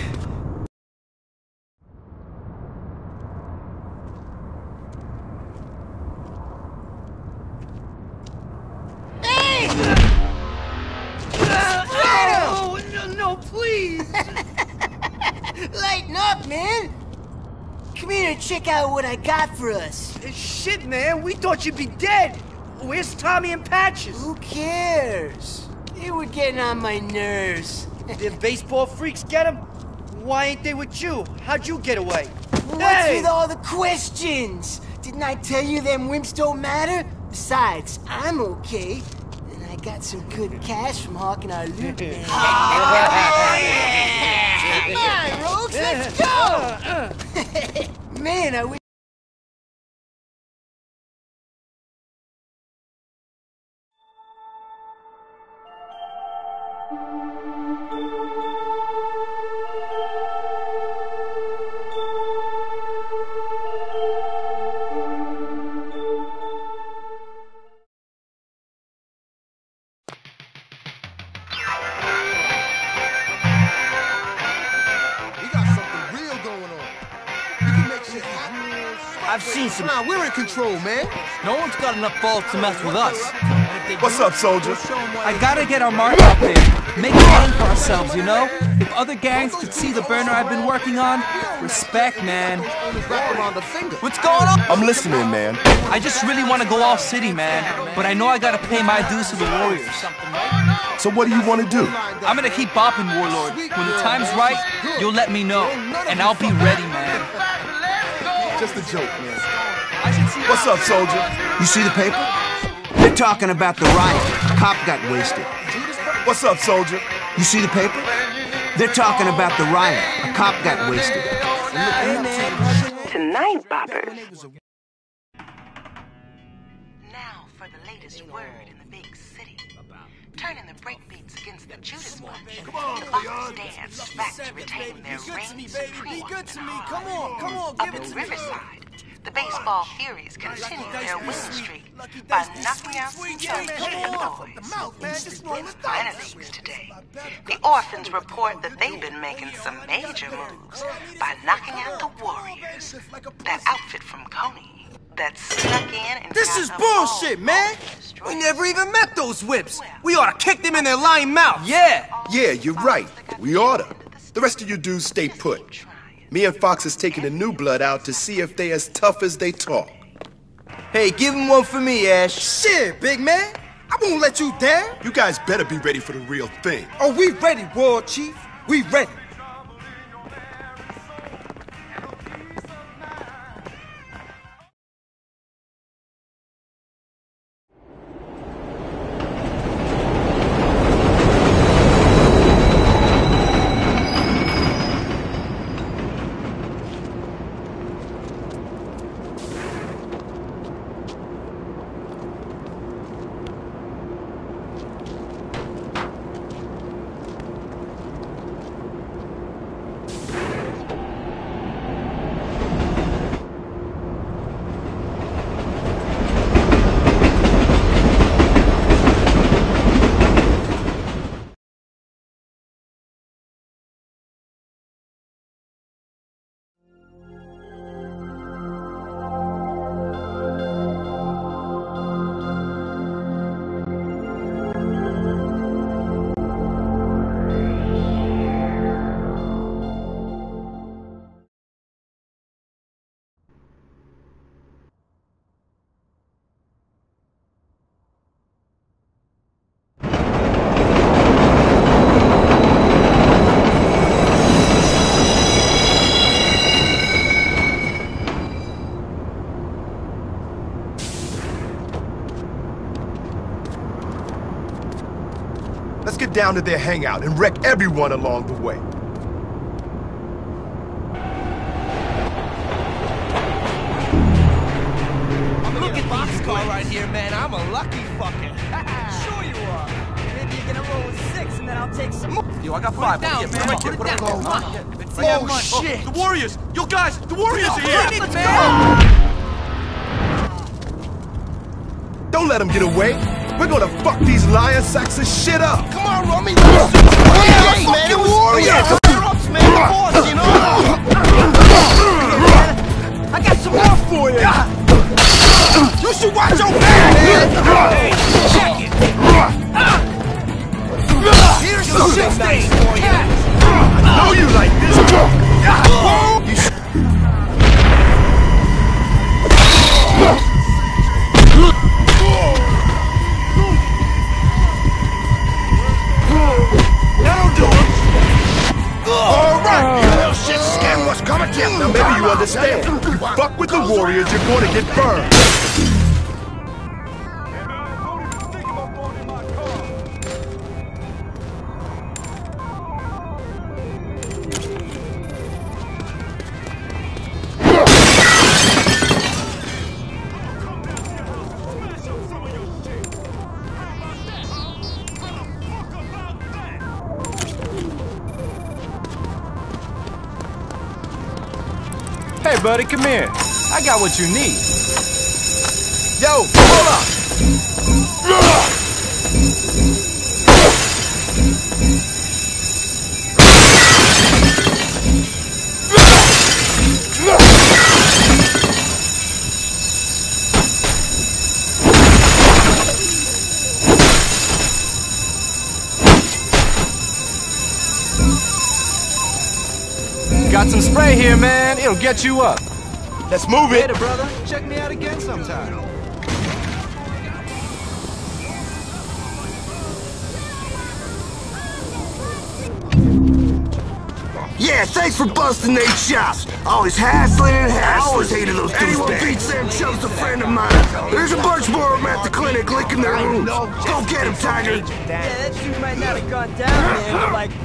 Oh, no, no, please! Lighten up, man. Come here and check out what I got for us. Shit, man, we thought you'd be dead. Where's Tommy and Patches? Who cares? They were getting on my nerves. Did baseball freaks get him? Why ain't they with you? How'd you get away? What's Hey! with all the questions? Didn't I tell you them wimps don't matter? Besides, I'm okay. And I got some good cash from hawking our loot, man. Come on, Rogues, let's go! Man, I wish... I've seen some... Nah, we're in control, man. No one's got enough balls to mess with us. What's up, soldier? I gotta get our mark out there. Make a name for ourselves, you know? If other gangs could see the burner I've been working on, respect, man. What's going on? I'm listening, man. I just really want to go all city, man. But I know I gotta pay my dues to the Warriors. So what do you want to do? I'm gonna keep bopping, Warlord. When the time's right, you'll let me know. And I'll be ready, man. Just a joke, man. What's up, soldier? You see the paper? They're talking about the riot. A cop got wasted. What's up, soldier? You see the paper? They're talking about the riot. A cop got wasted. Tonight, boppers. Now for the latest word in the big city. Turning the breakbeats against the Judas Bunch. The boppers dance back to retain their reign supreme. Good to me. Come on, come on, Up in Riverside, the baseball Furies continue their winning streak by knocking out some Churchill boys. Minor leagues today. The Orphans report that they've been making some major moves by knocking out the Warriors. That outfit from Coney that snuck in and This is bullshit, man. We never even met those whips. We ought to kick them in their lying mouth. Yeah. Yeah, you're right. We oughta. The rest of you dudes stay put. Me and Fox is taking the new blood out to see if they as tough as they talk. Hey, give him one for me, Ash. Shit, big man. I won't let you down. You guys better be ready for the real thing. Oh, we ready, War Chief. We ready. Let's get down to their hangout and wreck everyone along the way. Look at boxcar right here, man. I'm a lucky fucker. Sure you are. Maybe you're gonna roll with six, and then I'll take some more. Yo, I got five. Put it down, man. Put it down. Come on. Oh, shit! The Warriors! Yo, guys, the Warriors are here! Bring it, man! Don't let them get away. We're gonna fuck these lion sacks of shit up. Come on, Romy. Hey, man, it was Warriors. Ups, man, of course, you know. I got some more for you. You should watch your back, man. Hey, check it. Here's some shit nice for you. I know you like this. You sh That'll do it. All right, you little shit scam. What's coming to you? Now maybe you understand. You fuck with the Warriors, you're gonna get burned. Hey, buddy, come here. I got what you need. Yo, hold up! some spray here, man. It'll get you up. Let's move it. Later, brother. Check me out again sometime. Yeah, thanks for busting Nate's shots. Always hassling and hassling. I always hated those douchebags. Anyone beats them shows a friend of mine. There's a bunch more of them at the clinic licking their wounds. Go get him, Tiger. Yeah, that dude might not have gone down, man, but like...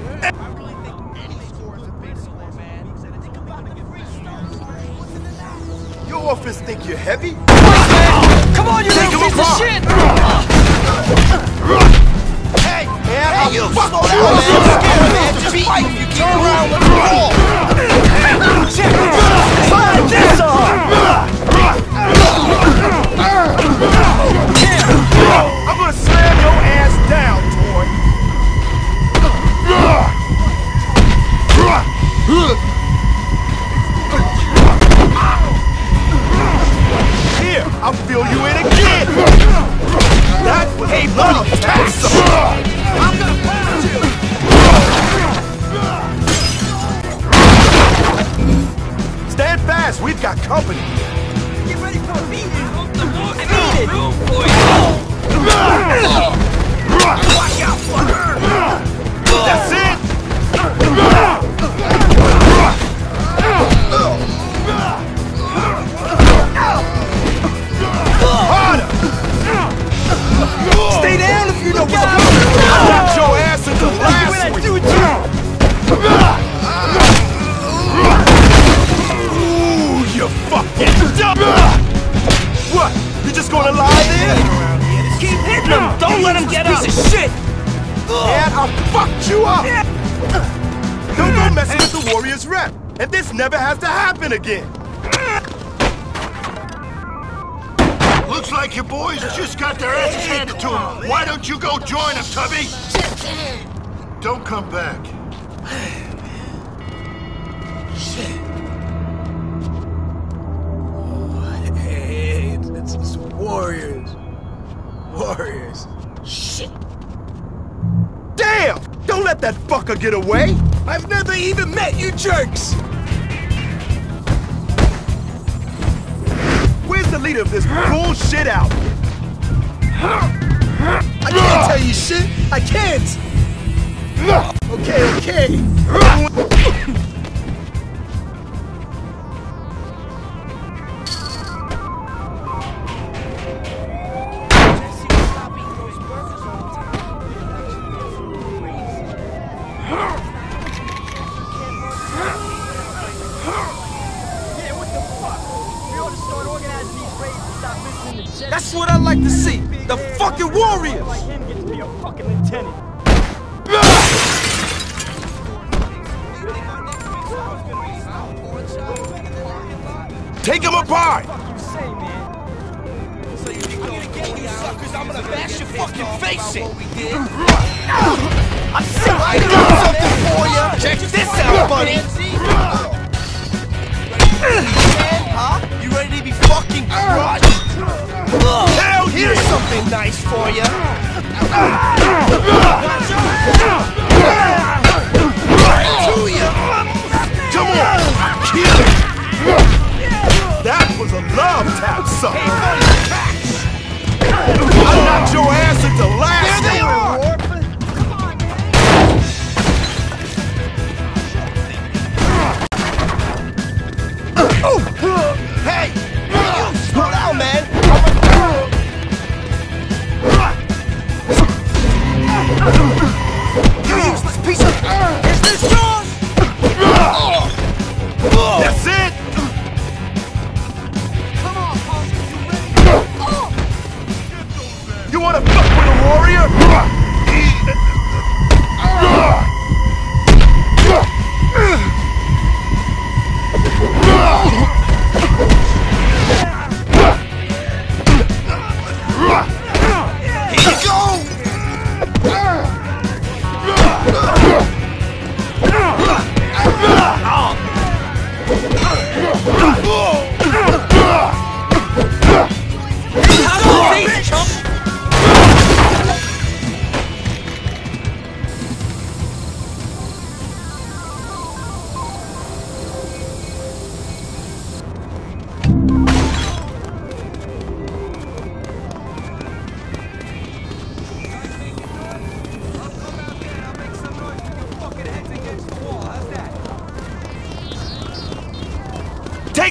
Your orphans think you're heavy? Come on, you little piece of shit! Hey, man, hey, I'll you fuck slow you down, up, man. man. Just fight if you turn around with the ball. Check it out. Find this on. I'm gonna slam your ass down, toy. Here, I'll fill you in again. That was a love taxer. I'm gonna pound you. Stand fast, we've got company. Get ready for a beating. I mean it. Watch out for her. That's it. Harder. Stay down if you know what's going on. I knocked your ass into last week. Ooh, you fucking dumb. What? You just gonna lie there? Keep hitting him. Don't let him get up. Piece of shit. And I fucked you up. Don't go messing with the Warriors rep. And this never has to happen again. Looks like your boys just got their asses handed to them. Why don't you go join them, Tubby? Don't come back. Shit. Oh, hey, it's, it's, it's Warriors. Warriors. Shit. Damn! Don't let that fucker get away! I've never even met you jerks! Where's the leader of this bullshit outfit? I can't tell you shit! I can't! Okay, okay. That's what I like to see. The fucking Warriors. Like him gets to be a fucking lieutenant. Take him apart! What you say, man? So you think I'm gonna get you suckers? I'm gonna bash your fucking face in. I see. I got something for you. Check this out, buddy. Huh? You ready to be fucking crushed? Hell yeah! Here's something nice for you. Right to you. Come on! Kill it! That was a love tap, son! I knocked your ass into last There they are! Oh! Hey! You! Slow down, man! You useless piece of... Is this yours? That's it! Come on, Punk. You ready?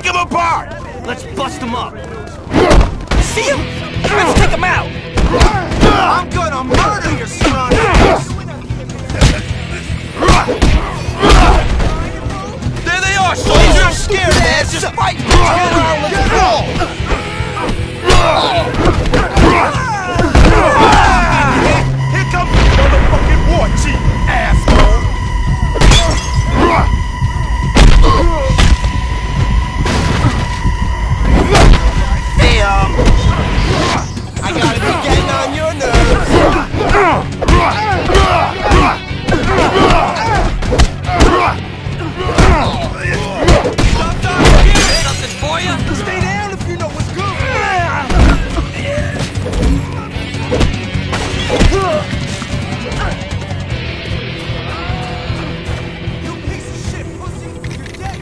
him apart! Let's bust him up. See him? Let's take him out. I'm gonna murder your son. There they are, soldiers! You're scared, man. Just fight! Get around, let's go! Here comes the motherfucking war chief, asshole! Damn! I gotta be getting on your nerves! Something for you? Stay down if you know what's good! You piece of shit, pussy! You're dead!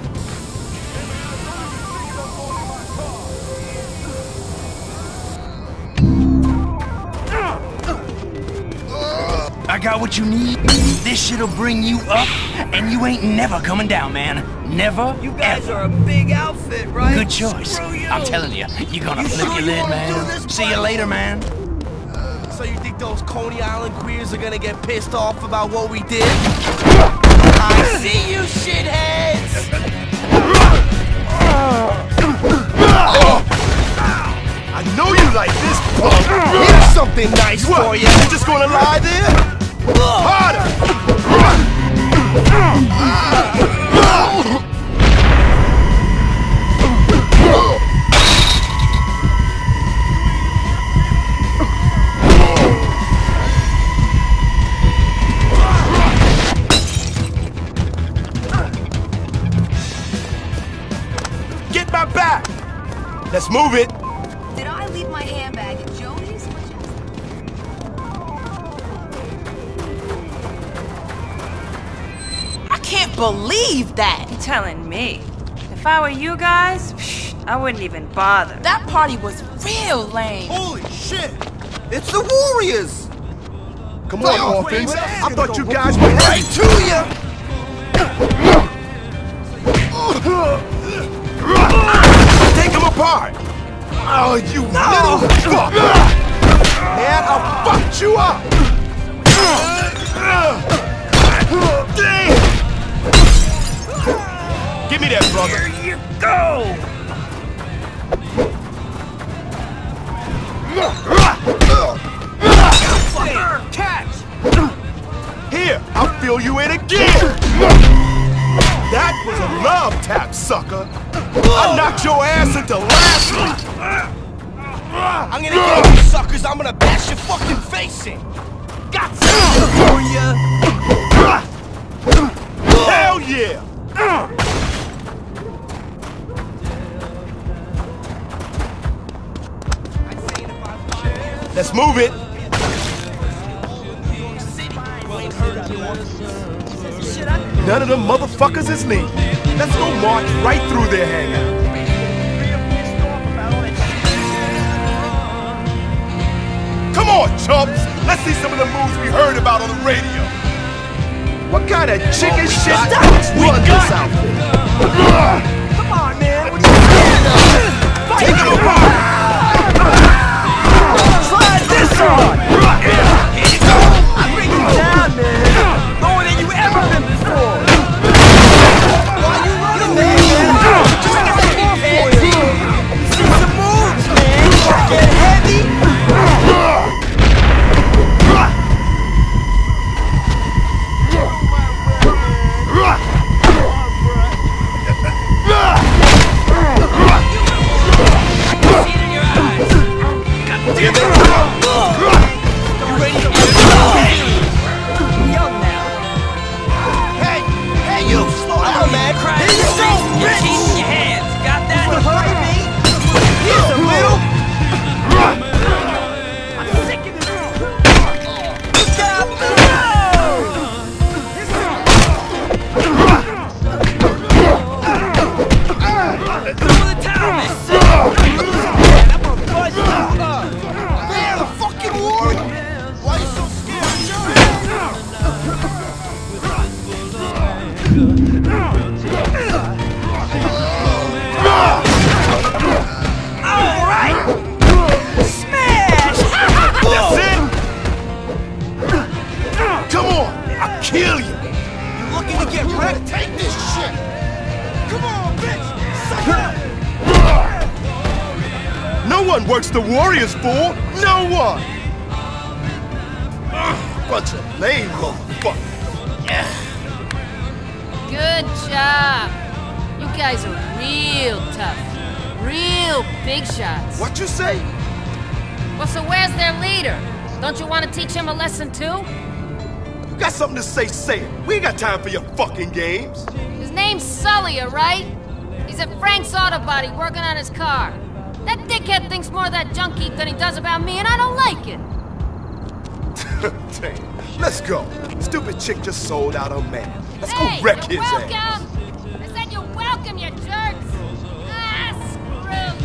I got what you need. This shit'll bring you up, and you ain't never coming down, man. Never. You guys ever. are a big outfit, right? Good choice. I'm telling you, you're gonna You flip sure your you lid, wanna man. do this, See you buddy? later, man. So you think those Coney Island queers are gonna get pissed off about what we did? I see you, shitheads! I know you like this, punk! Here's something nice What, for you! you just gonna lie there? Harder! Get my back! Let's move it! Did I leave my handbag at Joni's? I can't believe that! You're telling me. If I were you guys, psh, I wouldn't even bother. That party was real lame. Holy shit! It's the Warriors! Come on, orphans. I thought you guys were Right to you! Take them apart! Oh, you little fuck! Man, I'll fuck you up! Damn! Give me that, brother! Here you go! Catch! Here, I'll fill you in again! That was a love tap, sucker! I knocked your ass into last week! I'm gonna get you suckers, I'm gonna bash your fucking face in! Got something for ya! Hell yeah! Let's move it! None of them motherfuckers is leaving. Let's go march right through their hangout. Come on, chumps! Let's see some of the moves we heard about on the radio. What kind of chicken shit we got this outfit? Come on, man, what are you scared of? Take them apart! Try this on! Here you go! I bring you down, man! Lower than you ever been before! Why you running, man? Just got the more for you! See some moves, man! Get heavy! Here they come! You ready to go? Young now. Hey, hey, you! Slow down, man! Here you go, bitch! Keep your hands. Got that? You hurt me? Here's a little! I'm sick of this! Look out! Throw the towel, man. I'm gonna buzz you up! Where the the Warriors, fool! No one! Ugh, bunch of lame motherfuckers. Good job. You guys are real tough. Real big shots. What you say? Well, so where's their leader? Don't you want to teach him a lesson too? You got something to say, say it. We ain't got time for your fucking games. His name's Sully, alright? He's at Frank's Auto Body working on his car. That dickhead thinks more of that junk heap than he does about me, and I don't like it. Damn. Let's go. Stupid chick just sold out her man. Let's hey, go wreck you're his welcome. ass. I said you're welcome, you jerks. Ah, screw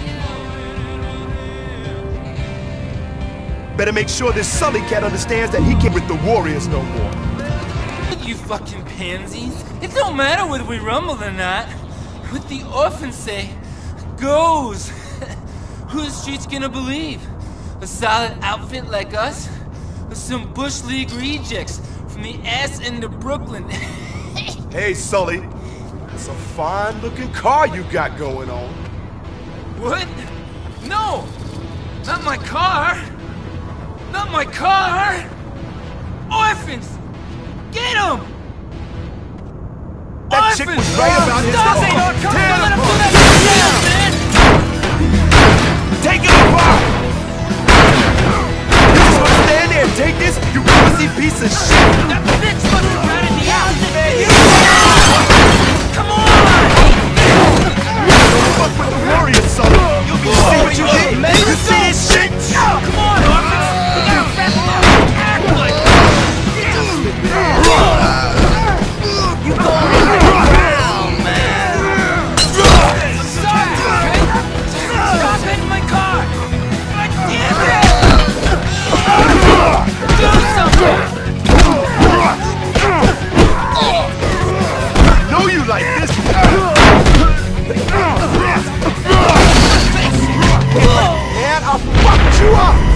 you. Better make sure this Sully cat understands that he can't with the Warriors no more. You fucking pansies. It don't matter whether we rumble or not. What the orphans say goes. Who the street's gonna believe? A solid outfit like us? Or some Bush League rejects from the ass end of Brooklyn? Hey, Sully. It's a fine-looking car you got going on. What? No! Not my car! Not my car! Orphans! Get them! That chick was right about his Stop car. it! Don't Tear let it him do apart. that! Man! Take it apart! You just wanna stand there and take this, you pussy piece of shit! That bitch must have ratted me out! Come on! Don't fuck with the Warriors, Sully! You'll be see what you did! You see this shit? Come on, Orphans! We gotta fess up! Act like you going around, man! Sorry, okay? Stop hitting my car! God damn it! Do something! I know you like this! And I'll fuck you up!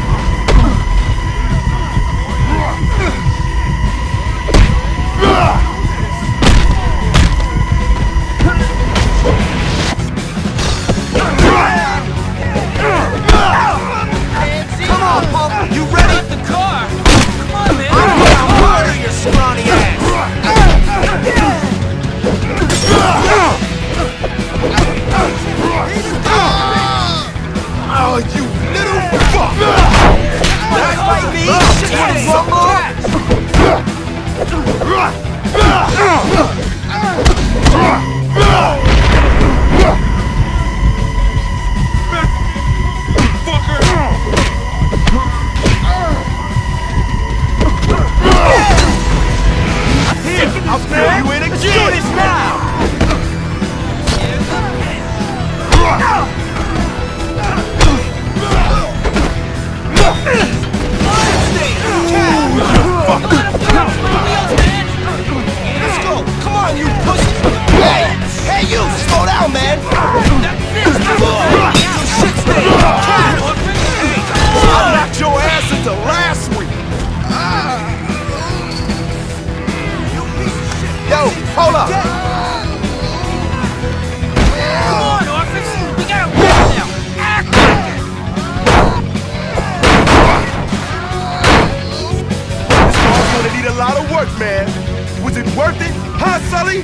Come on, Pump! You ready? At the car! Come on, man! I'm gonna murder your scrawny ass! Oh, you little fuck! That might be shit, Here, I'll throw you in again! Let's do this now! Let's go! Come on, you pussy! Hey! Hey, you! Slow down, man! I knocked your ass into last week! Yo, hold up! Come on, Orphans! We gotta win now! Act like it! This car's gonna need a lot of work, man. Was it worth it? Huh, Sully?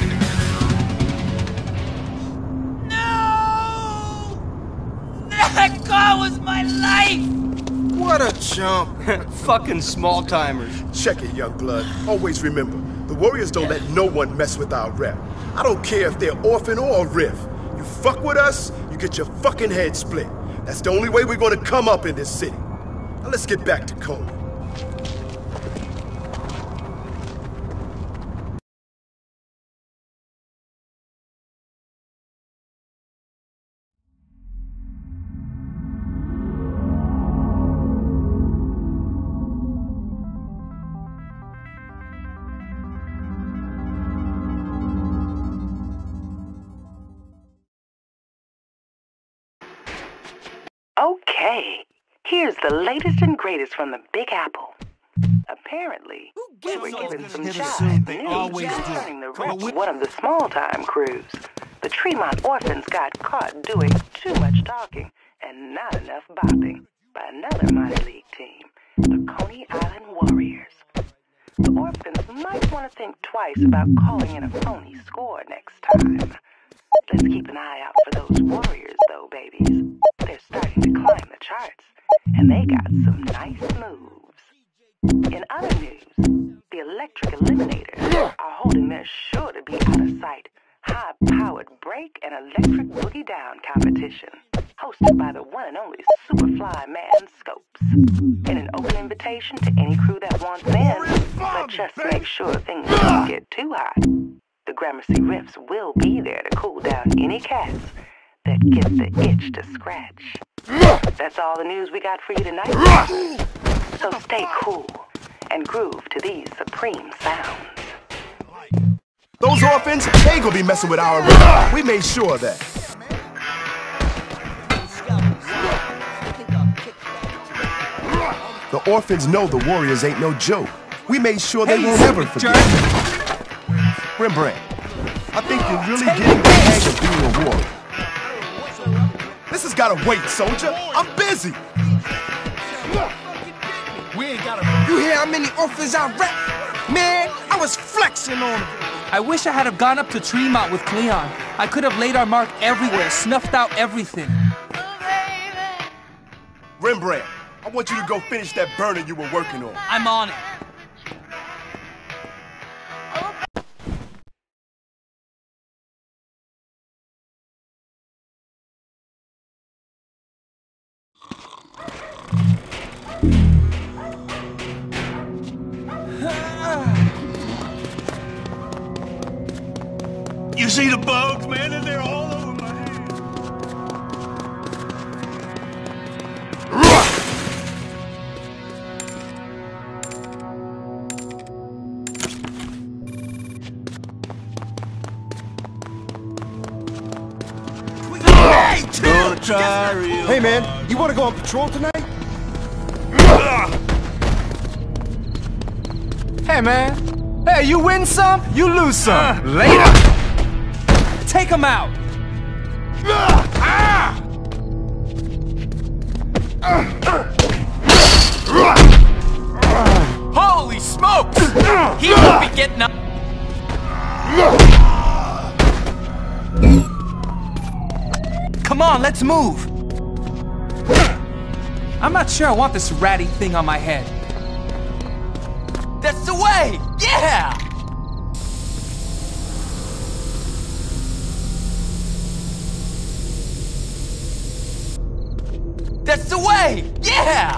No! That car was my life! What a chump. Fucking small-timers. Check it, young blood. Always remember, the Warriors don't let no one mess with our rep. I don't care if they're orphan or riff. You fuck with us, you get your fucking head split. That's the only way we're gonna come up in this city. Now let's get back to Coney. Okay, here's the latest and greatest from the Big Apple. Apparently, we were given some jive news concerning the rest of one of the small-time crews. The Tremont orphans got caught doing too much talking and not enough bopping by another minor league team, the Coney Island Warriors. The orphans might want to think twice about calling in a phony score next time. Let's keep an eye out for those Warriors, though, babies. They're starting to climb the charts, and they got some nice moves. In other news, the Electric Eliminators are holding their sure-to-be out-of-sight, high-powered break and electric boogie down competition, hosted by the one and only Superfly Man Scopes. And an open invitation to any crew that wants in, but just make sure things don't get too hot. The Gramercy Riffs will be there to cool down any cats that get the itch to scratch. That's all the news we got for you tonight. So stay cool and groove to these supreme sounds. Those orphans, they ain't gonna be messing with our rhythm. We made sure of that. The orphans know the Warriors ain't no joke. We made sure they Hey, won't ever forget. Rembrandt, I think you're really getting the hang of being a warrior. This has gotta wait, soldier. I'm busy. We ain't gotta. You hear how many orphans I rap? Man, I was flexing on them. I wish I had have gone up to Tremont with Cleon. I could have laid our mark everywhere, snuffed out everything. Rembrandt, I want you to go finish that burner you were working on. I'm on it. You see the bugs, man, and they're all over my head. Hey, chill! Hey, man, you want to go on patrol tonight? Hey, man. Hey, you win some, you lose some. Uh, Later. Take him out! Holy smokes! He won't be getting up. Come on, let's move! I'm not sure I want this ratty thing on my head. That's the way! Yeah! That's the way! Yeah!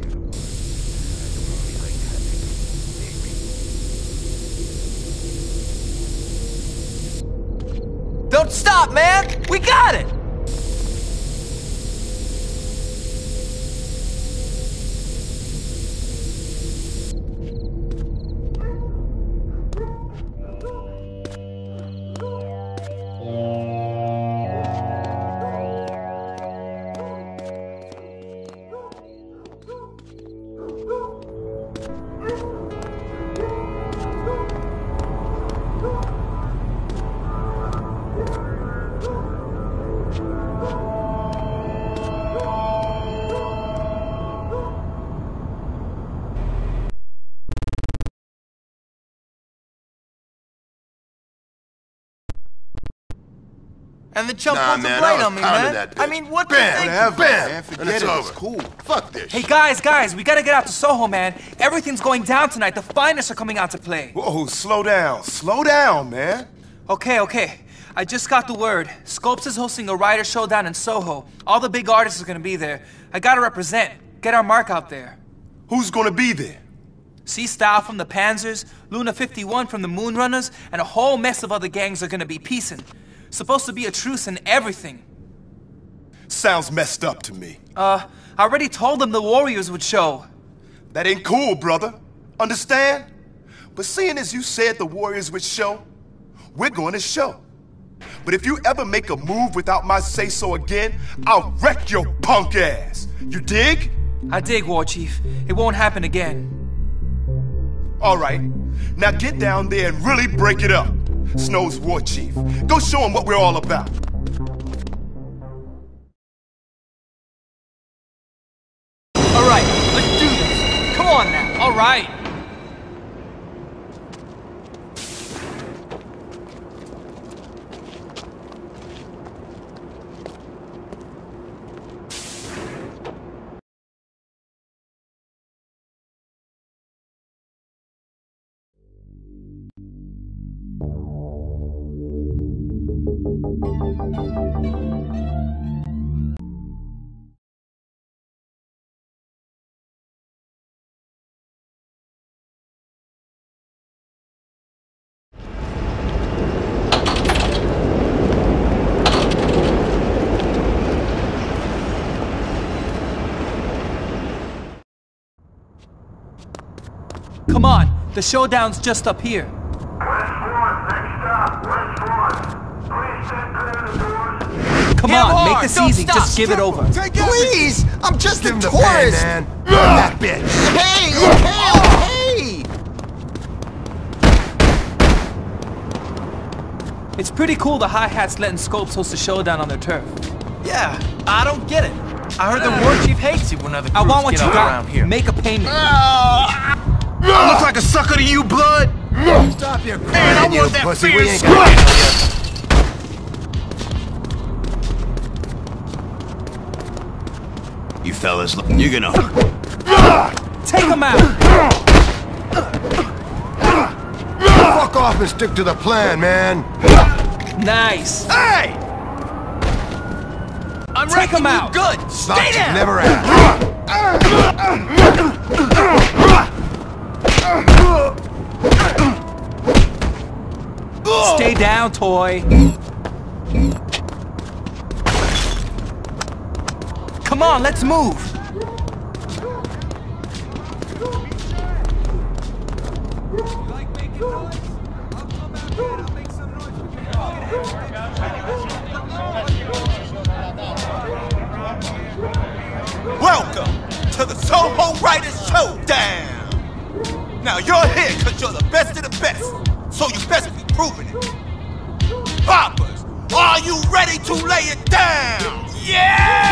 Don't stop, man! We got it! And the chump Nah, pulled the man, blade I was on me, pounding man. that I bitch. mean, what the Bam, thing? bam, bam, Man, forget and it's it. over. It's cool. Fuck this Hey shit. guys, guys, we gotta get out to Soho, man. Everything's going down tonight. The finest are coming out to play. Whoa, slow down. Slow down, man. Okay, okay. I just got the word. Scopes is hosting a rider showdown in Soho. All the big artists are gonna be there. I gotta represent. Get our mark out there. Who's gonna be there? C-Style from the Panzers, Luna fifty-one from the Moonrunners, and a whole mess of other gangs are gonna be piecing. Supposed to be a truce and everything. Sounds messed up to me. Uh, I already told them the Warriors would show. That ain't cool, brother. Understand? But seeing as you said the Warriors would show, we're going to show. But if you ever make a move without my say-so again, I'll wreck your punk ass. You dig? I dig, War Chief. It won't happen again. All right. Now get down there and really break it up. Snow's War Chief. Go show him what we're all about. Come on now. All right. Come on, the showdown's just up here. Come Yeah, on, more. make this Don't easy. stop. Just give it over. Please, I'm just Give a him the tourist. pen, man. That bitch. Hey, hey, hey! It's pretty cool the Hi-Hats letting Scopes host a showdown on their turf. Yeah, I don't get it. I heard the war chief hates it when other I crews want what get you up got. around here. Make a payment. I look like a sucker to you, blood? Stop your Man, I crying, you want that pussy. fair We ain't split. got You fellas, you're gonna... Take him out! Fuck off and stick to the plan, man. Nice. Hey! I'm Take him out. good. Thought Stay you'd down. never ask. Stay down, toy. Come on, let's move. Welcome to the Soho Writers Showdown! Now you're here because you're the best of the best, so you best be proving it. Boppers, are you ready to lay it down? Yeah!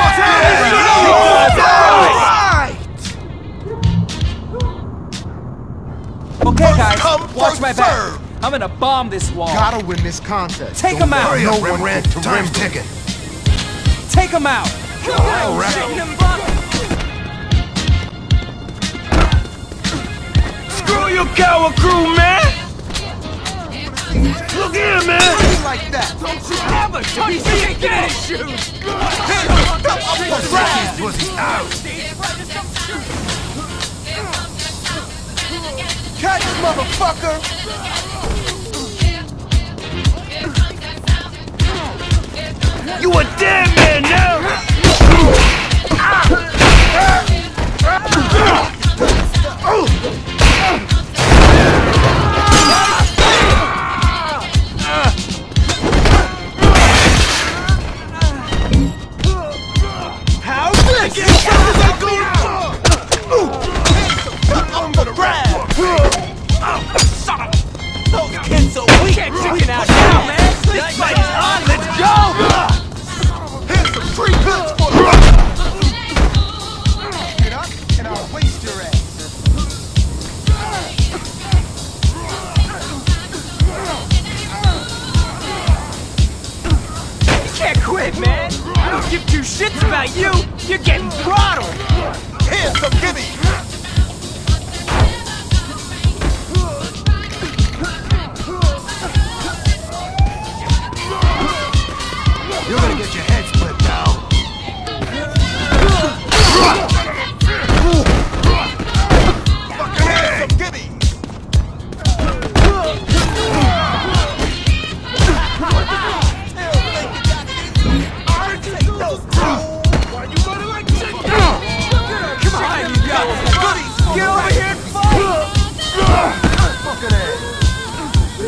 Okay, guys, come, watch first my back. serve. I'm gonna bomb this wall. Gotta win this contest. Take him out. Hurry up, Rembrandt. Time's ticking. Take him out. All right. Screw you, coward crew, man! Look here, man! Like that. Don't you ever touch me again! Shoot! Pussy out. Catch, motherfucker! You a dead man now! How big is that I'm gonna rap! Son of a... Those kids are weak! Can't chicken out now, man! This fight is on! Let's go! Here's some free goods for you! Get up, and I'll waste your ass. You can't quit, man! I don't give two shits about you! You're getting throttled! Here's some gibbies! You're gonna get your head split now. Fucking here's some gibbies! Come on, you guys! Goodies! Get over here and fight! Fucking head.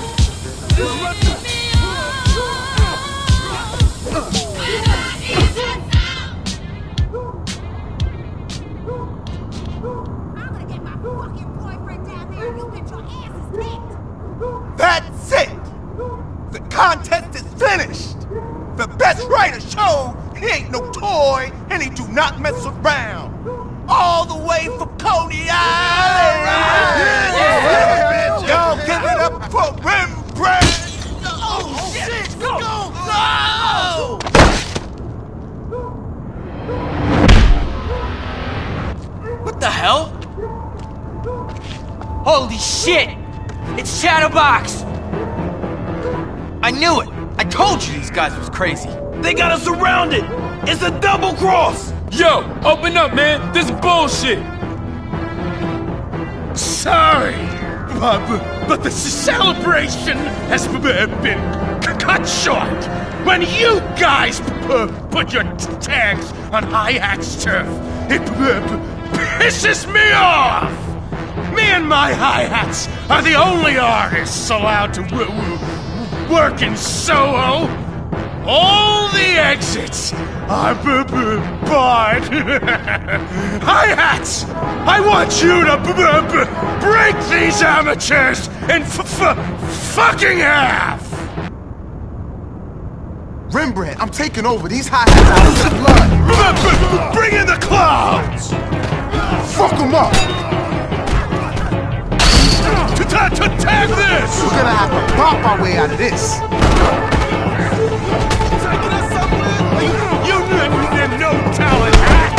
That's it! The contest is finished! The best writer showed he ain't no toy and he do not mess around! All the way from Coney Island! the hell? Holy shit! It's Shadowbox! I knew it! I told you these guys was crazy. They got us surrounded! It's a double cross! Yo, open up, man! This is bullshit! Sorry, Bob, but the celebration has been cut short. When you guys put your tags on Hi-Hat's turf, it pisses me off! Me and my Hi-Hats are the only artists allowed to work in Soho. All the exits are b b barred. Hi-Hats! I want you to b b break these amateurs in f f fucking half! Rembrandt, I'm taking over. These hi-hats are out of blood. B -b Bring in the clouds! Fuck them up! Tag this! We're gonna have to pop our way out of this. You n no talent!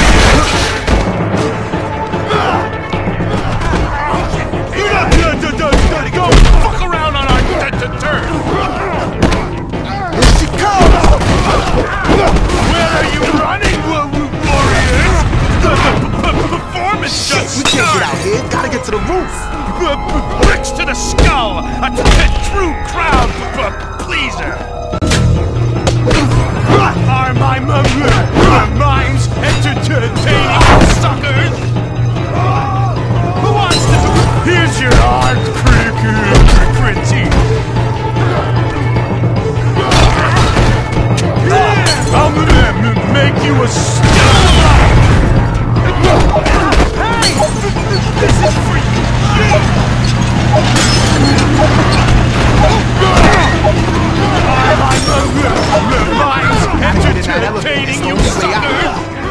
You not gonna go fuck around on our turn! Here she comes! Where are you running, warriors? The performance just We can't get out here. Gotta get to the roof. Bricks to the skull! A true crowd pleaser! Are my minds entertaining suckers? Who wants to? Here's your art critique. I'm gonna make you a still life. Hey, this is for you. Are my minds entertaining you suckers?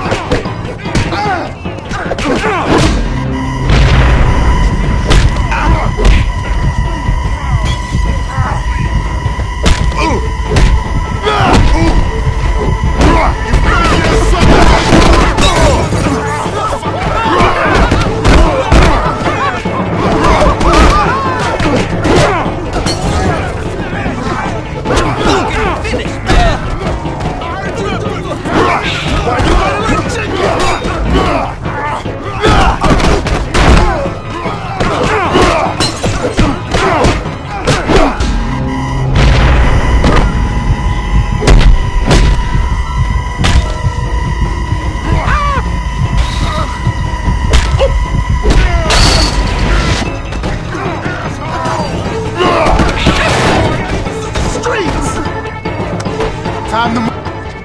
Time to move.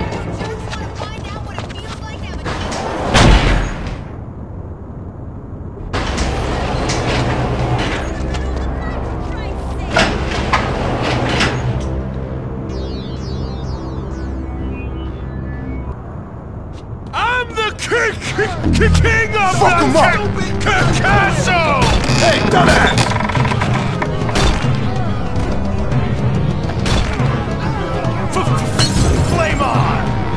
I'm the king, king, king of Fuck the ca castle! Hey, dumbass! Flame on!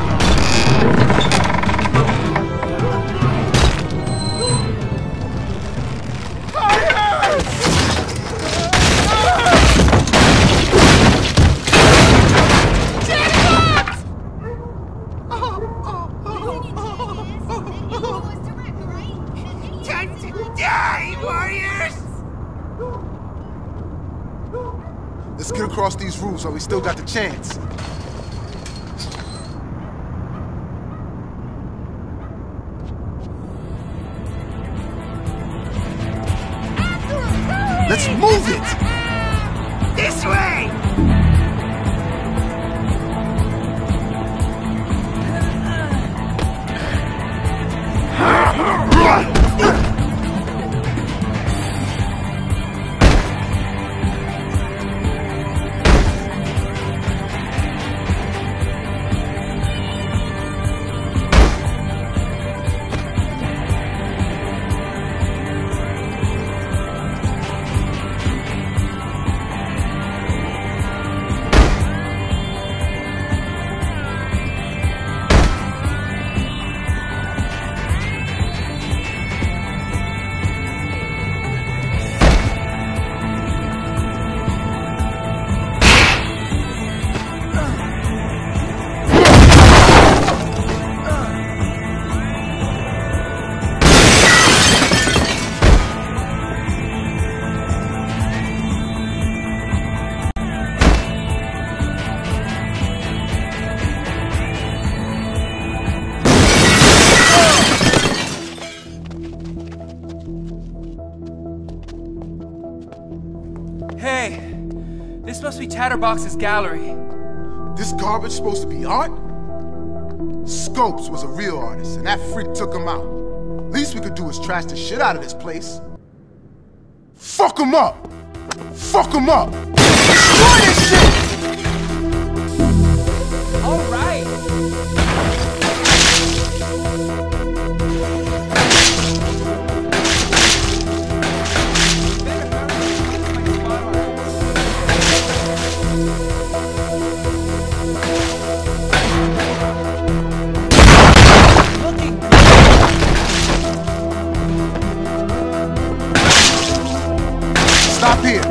Time to die, warriors! Let's get across these roofs while we still got the chance. Let's move it! This way! Hey, this must be Chatterbox's gallery. This garbage supposed to be art? Scopes was a real artist, and that freak took him out. Least we could do is trash the shit out of this place. Fuck him up! Fuck him up! Destroy this shit! All right. Stop here!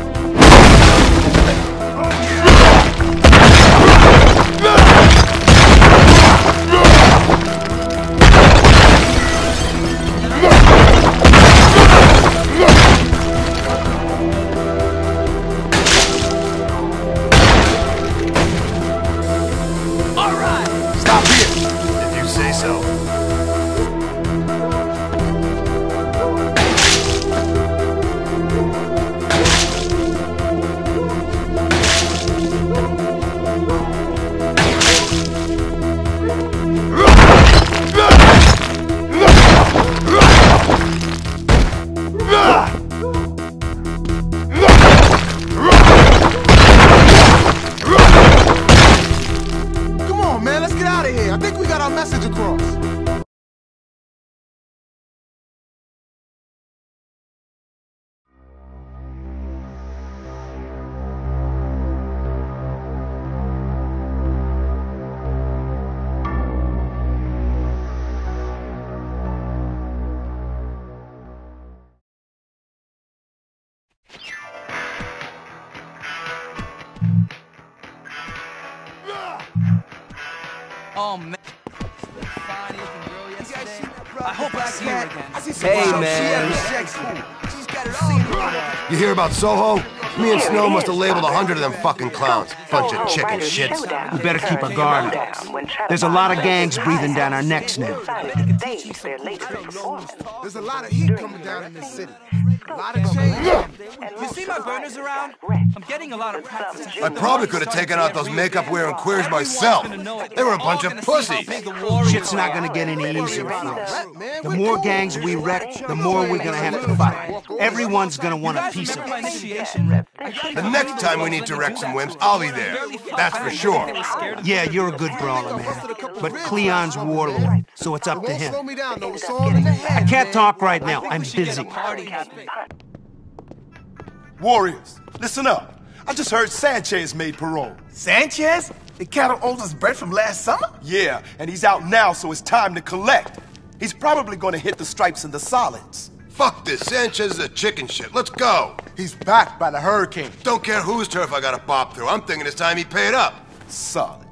Oh man. Fine looking girl yesterday. I hope I see her again. Hey man. You hear about Soho? Me and Snow must have labeled a hundred of them fucking clowns. Bunch of chicken shits. We better keep our guard up. There's a lot of gangs breathing down our necks now. There's a lot of heat coming down in this city. A lot of change. You see my burners around? I'm getting a lot of practice. I probably could have taken out those makeup-wearing queers myself. They were a bunch of pussies. Shit's not gonna get any easier for us. The more gangs we wreck, the more we're gonna have to fight. Everyone's gonna want a piece of us. The next time we need to wreck some wimps, I'll be there. That's for sure. Yeah, you're a good brawler, man. But Cleon's warlord, so it's up to him. I can't talk right now. I'm busy. Warriors, listen up. I just heard Sanchez made parole. Sanchez? The cattle owes us bread from last summer? Yeah, and he's out now, so it's time to collect. He's probably gonna hit the stripes and the solids. Fuck this. Sanchez is a chicken shit. Let's go. He's backed by the hurricane. Don't care whose turf I gotta bop through. I'm thinking it's time he paid up. Solid.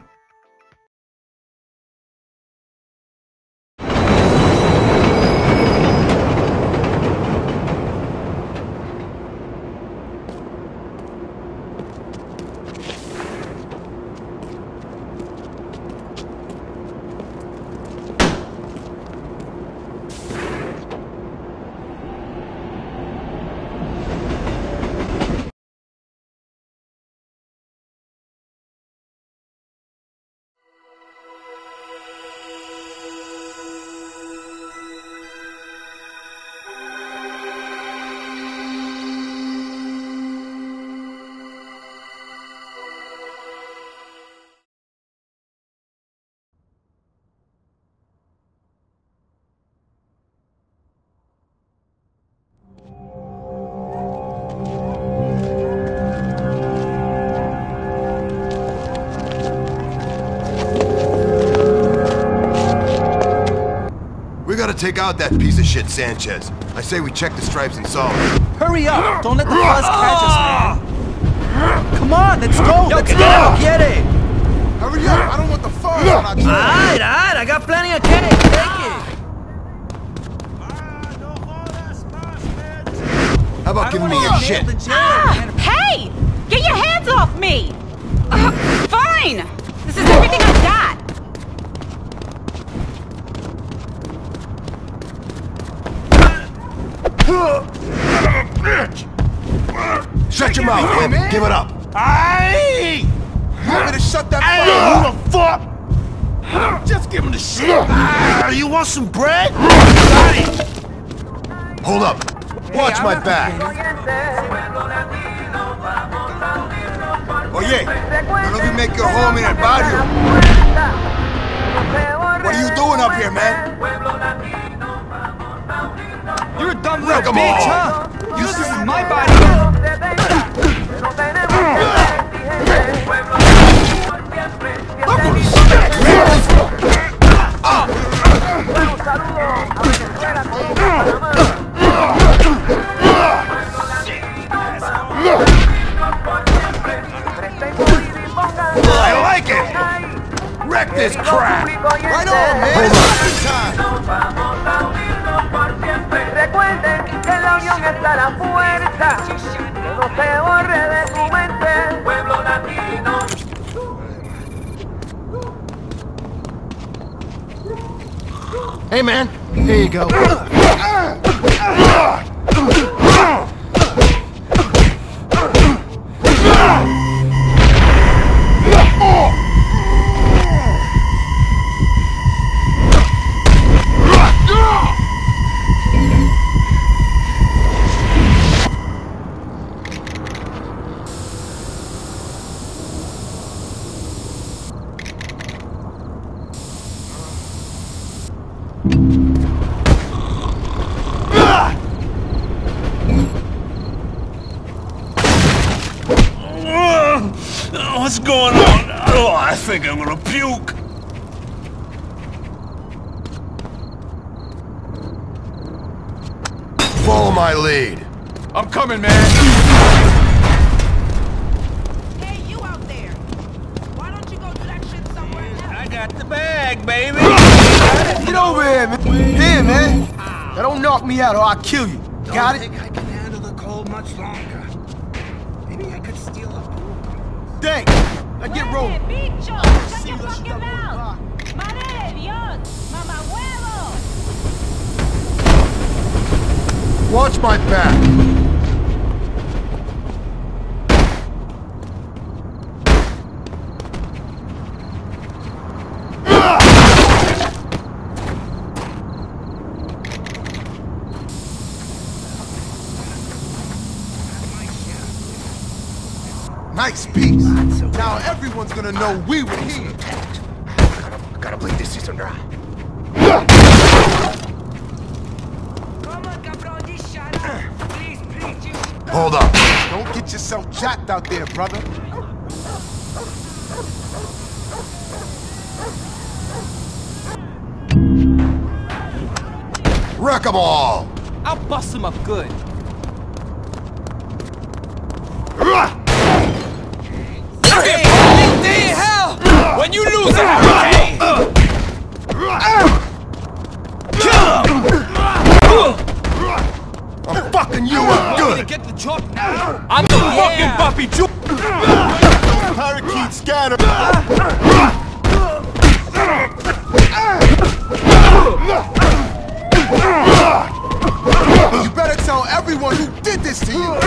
Take out that piece of shit Sanchez. I say we check the stripes and solve it. Hurry up! Don't let the buzz catch us, man. Come on, let's go! Yo, let's get go! out. Get it! Hurry up! I don't want the fuzz on our trail. Alright, alright, I got plenty of cake. Take it. How about giving me your shit? Ah, hey! Get your hands off me! Uh, fine! This is everything I've got! Son of a bitch! Shut your mouth, Hey, Whip. man. Give it up. Aye! You want me to shut that Hey, fuck who the fuck? Just give him the shit. Ah, you want some bread? Hold up. Watch my back. Oye, no know if you make your home in el barrio. What are you doing up here, man? You're a dumb little Wreck 'em bitch, all. huh? You this is my body. I like it. Wreck this crap. Right on, man. Hold Recuerden que la unión está la fuerza. Que no se borre de tu mente. Pueblo latino. Hey, man. Here you go. What's going on? Oh, I think I'm gonna puke. Follow my lead. I'm coming, man. Hey, you out there. Why don't you go do that shit somewhere else? I got the bag, baby. Get over here, man. Here, man. Now don't knock me out or I'll kill you. Got it? I think I can handle the cold much longer. Maybe I could steal a pool. Thanks. Now get rolling. Bicho, shut your fucking mouth. Madre de Dios, mamahuevo. Watch my back. Nice piece. Now everyone's gonna know we were here. I gotta bleed this season dry. Hold up. Don't get yourself jacked out there, brother. Wreck 'em all. I'll bust him up good. Hey, big day in hell! When you lose a hurricane! I'm fucking you up good. Get the chalk now. I'm the fucking Buffy Ju. Hurricane scatter. You better tell everyone who did this to you.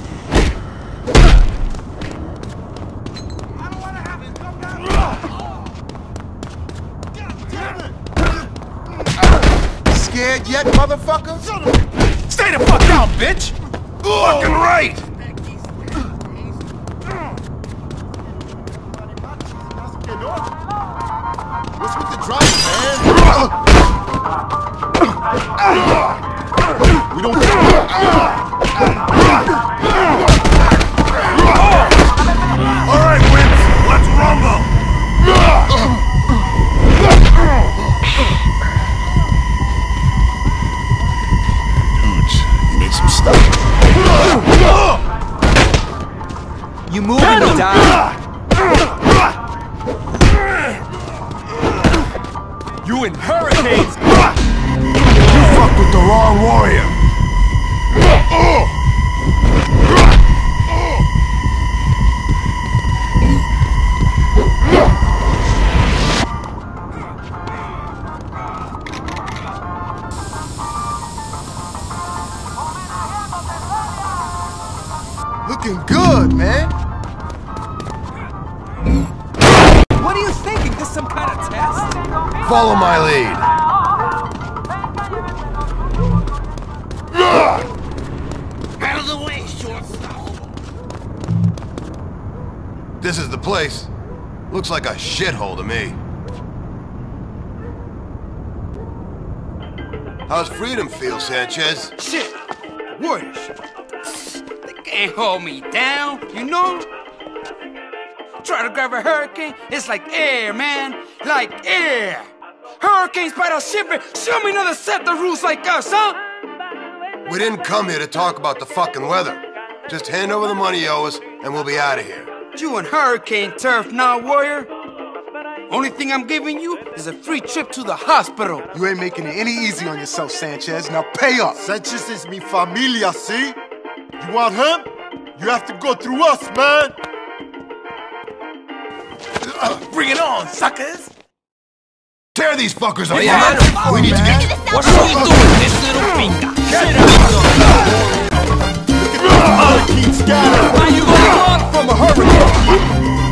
Scared yet, motherfucker? Stay the fuck out, bitch. Fucking right. What's with the drama, man? We don't. All right, Wimps, let's rumble. Dudes, you need some stuff. You move and you die. You in hurricanes. You fucked with the wrong warrior. Looking good, man. What are you thinking? This some kind of test? Follow my lead. Out of the way, shortstop. This is the place. Looks like a shithole to me. How's freedom feel, Sanchez? Shit! Warriors! They can't hold me down, you know? Try to grab a hurricane, it's like air, man. Like air! Hurricanes bite our shipping, show me another set of rules like us, huh? We didn't come here to talk about the fucking weather. Just hand over the money you owe us, and we'll be out of here. You and hurricane turf now, warrior. Only thing I'm giving you is a free trip to the hospital. You ain't making it any easy on yourself, Sanchez. Now pay up. Sanchez is mi familia, see? You want him? You have to go through us, man. Uh, bring it on, suckers! Tear these fuckers Hey, apart! man. We need to get... What are we doing, this little pinga? Shut up! Look at those hurricanes scattered. How you gonna run from a hurricane?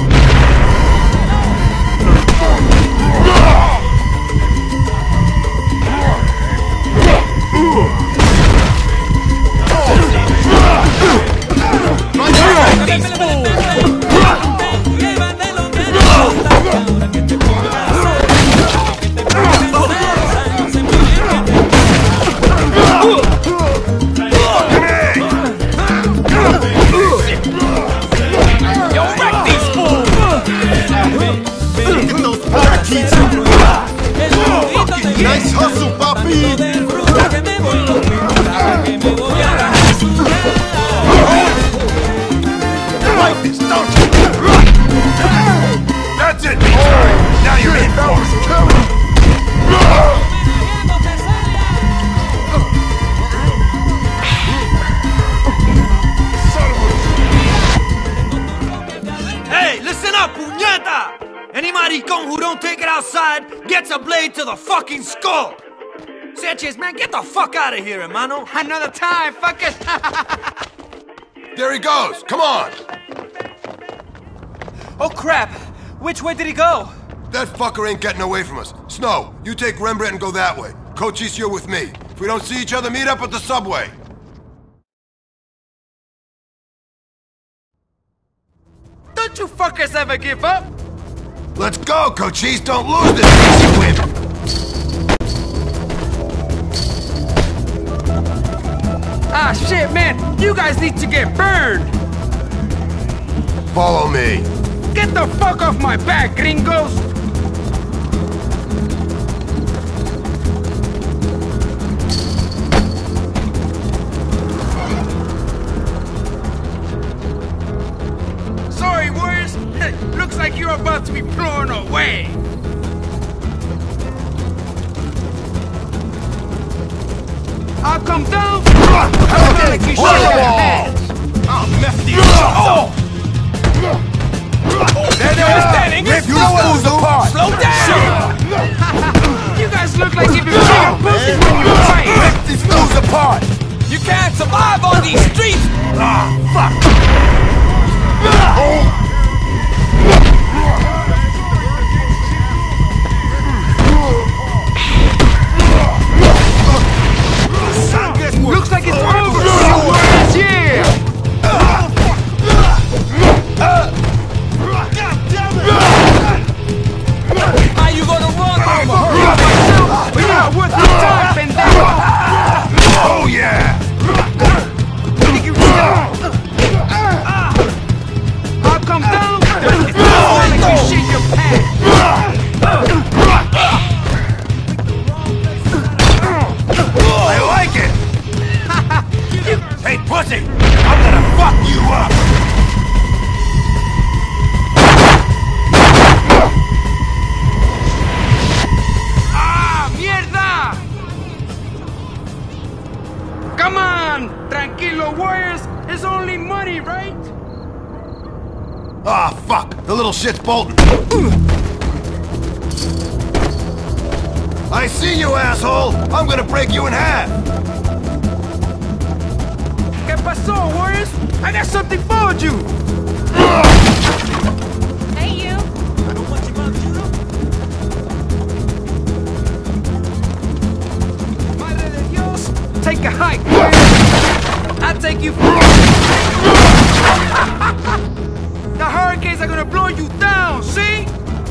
Nice hustle, papi! You like this, don't you? That's it, big time! Now you're in for it! Hey, listen up, puñeta! Any maricon who don't take it outside gets a blade to the fucking skull! Sanchez, man, get the fuck out of here, hermano! Another time, fuck it! There he goes! Come on! Oh crap! Which way did he go? That fucker ain't getting away from us. Snow, you take Rembrandt and go that way. Cochise, you're with me. If we don't see each other, meet up at the subway. Don't you fuckers ever give up? Let's go, Cochise! Don't lose this piece of whip! Ah, shit, man! You guys need to get burned! Follow me. Get the fuck off my back, gringos! Sorry, warriors! Looks like you're about to be blown away! I'll come down! I'm gonna make you shake your hands! I'll mess these oh. There they are! Rip, you know what was apart! Slow down! You guys look like you've been playing pussy when you fight! Rip these fools apart! You can't survive on these streets! Ah, fuck! Looks like it's over! Yeah! How you gonna run from a We're not worth the time, pendejo! Oh yeah! I'll come down! It's not like you shit your pants! I like it! Hey, pussy! I'm gonna fuck you up! Ah, mierda! Come on! Tranquilo, warriors! It's only money, right? Ah, fuck! The little shit's bolting! I see you, asshole! I'm gonna break you in half! ¿Qué pasó, warriors? I got something for you! Hey, you! Madre de Dios! Take a hike, boy! I'll take you for... The hurricanes are gonna blow you down, see?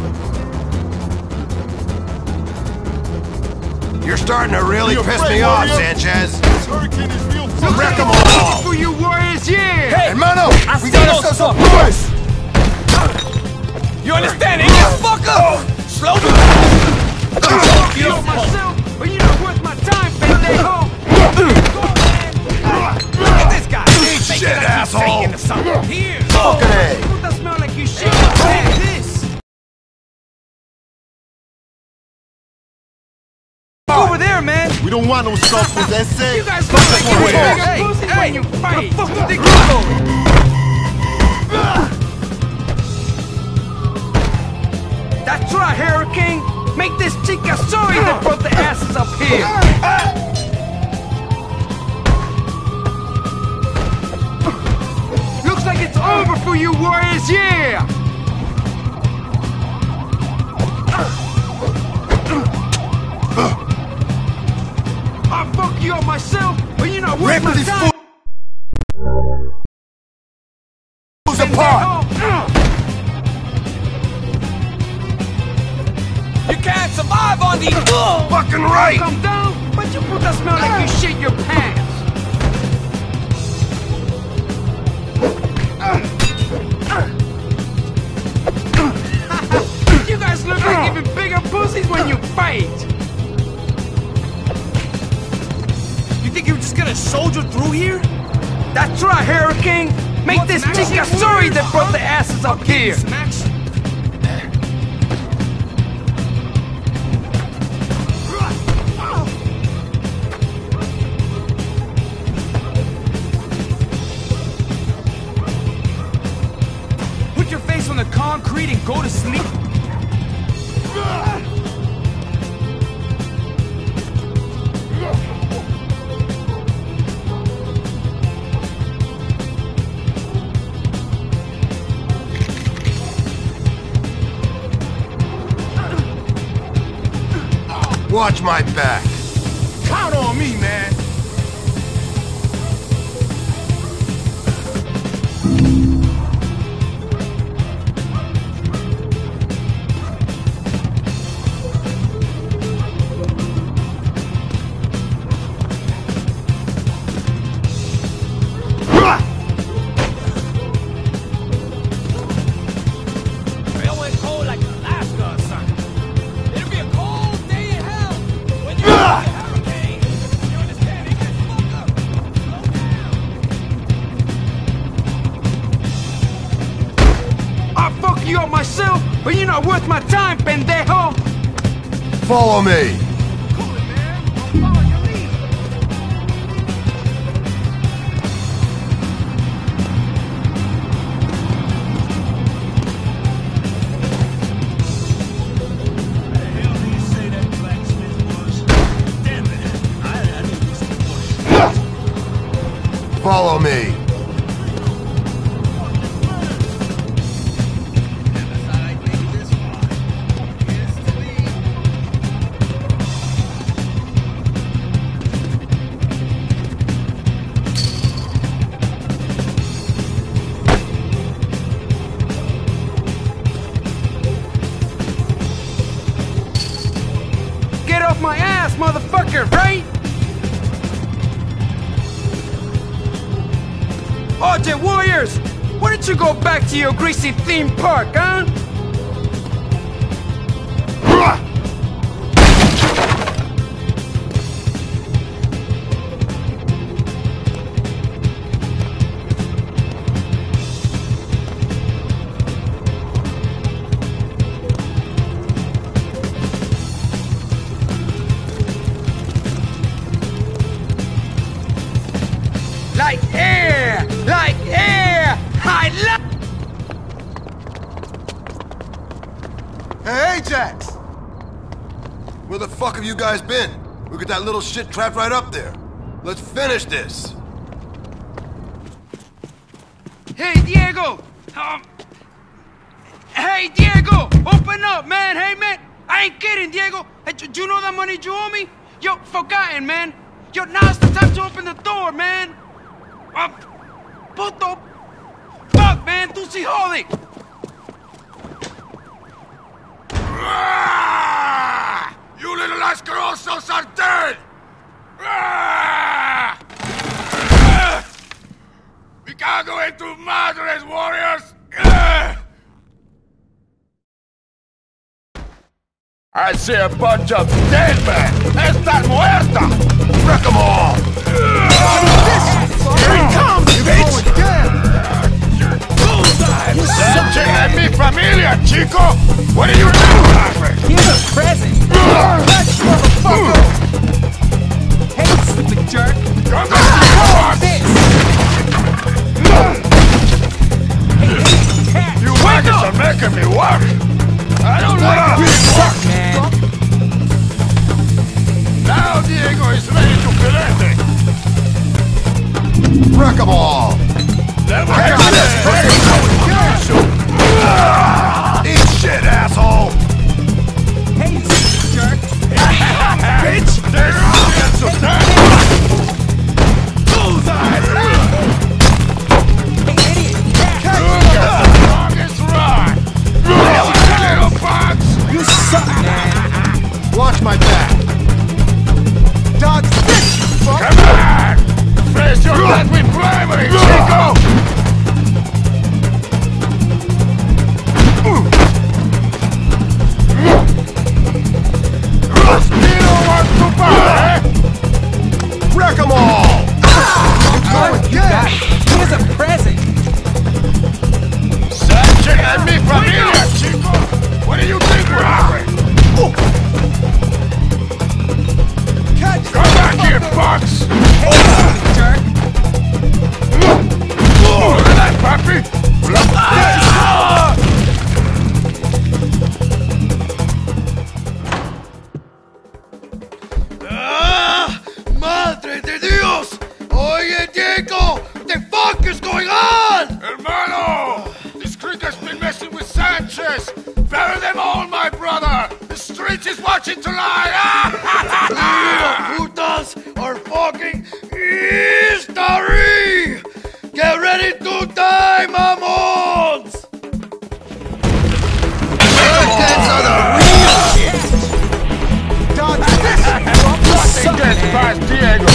You're starting to really You piss afraid, me off, warrior? Sanchez. This hurricane is real tough. Wreck 'em all! For you warriors, yeah! Hey, hermano! I We see got those ourselves a fuckers. boys! You understand, ain't you, fucker? Slow down! You know myself, but you're not worth my time, pendejo! Look at this guy! Eat shit, asshole! Here! Fucking A! What that smell like you shit? Hey, this! Over there, man! We don't want no scuffles, that's it. You guys look like you're bigger pussies when you fight! Where the fuck you think you're going? That's right, Hurricane! Make this chica sorry that brought the asses up here! Looks like it's over for you warriors, yeah! I'll fuck you up myself, but you're not worth Rip my these time! fools apart! You can't survive on these fools! Fucking right! Come down, but you put that smell like you shit your pants! You guys look like even bigger pussies when you fight! You think you're just gonna soldier through here? That's right, Hurricane! Make this chica sorry that brought the asses up here! Put your face on the concrete and go to sleep. Watch my back. Count on me, man. You up myself, but you're not worth my time, pendejo! Follow me. Follow me. Get off my ass, motherfucker, right? O J Warriors, why don't you go back to your greasy theme park, huh? Like air! Like air! I love... Hey, Ajax! Where the fuck have you guys been? Look at that little shit trapped right up there. Let's finish this. Hey, Diego! Um, hey, Diego! Open up, man! Hey, man! I ain't kidding, Diego! Hey, do you know that money you owe me? Yo, forgotten, man! Yo, now's the time to open the door, man! Um, puto! Fuck, man! Tu si jode! Ah! You little asquerosos are dead! Ah! Ah! Me cago en tus madres, warriors! Ah! I see a bunch of dead men! Están muerta! Wreck them all! Here he comes, bitch! Sanchez and mi familia, chico! What are you doing? Here's a present! Let's motherfucker! Hey, stupid jerk! Come back! You maggots are making me work! I don't like this work, man! Now Diego is ready to quererte! Wreck them all! Never got Eat shit, asshole! Hey, stupid jerk! Bitch! There's no Bullseye! Hey, idiot! Look at the longest run! Little fox! You suck, man! Watch my back. Dodge this, you fuck! Come on! Face your death with primary, Chico! Mosquito wants to buy, Wreck them all! Oh, you got it. Here's a present! Sanchez and mi familia, Chico! What do you think we're offering? Come back here, Fox! Hey, stupid jerk! Look at that, puppy! Ah! Ah! Madre de Dios! Oye, Diego! What the fuck is going on? Hermano! This creek has been messing with Sanchez! Bury them all, my brother! The street is watching tonight! You putas are fucking history! Get ready to die, mamons! Hurricanes are the real shit! Dodge this, you fuck! Nothing gets past Diego!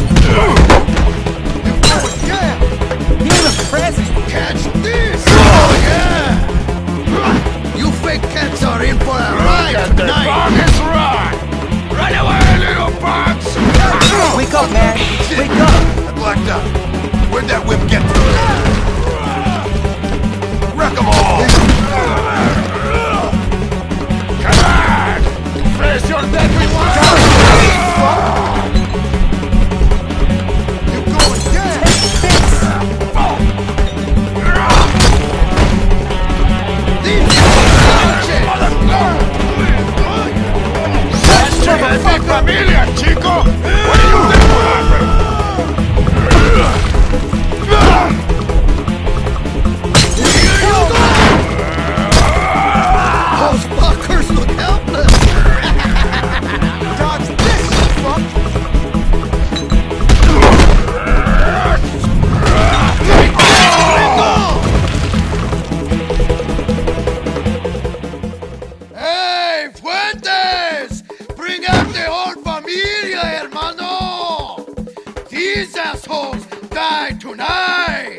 Yeah! Here's a present! Catch this! Oh, yeah! You fake cats are in for a ride Look at the tonight! longest run! Run away, little fox! Wake up, man! Wake up! I blacked out. Where'd that whip get to? Wreck them all! Come on! Face your death with You going down! Sanchez and mi familia, chico! What do you think will happen? Those fuckers look helpless! Dodge this, you fuck! Hey, Fuentes! Bring out the whole familia, hermano! These assholes die tonight!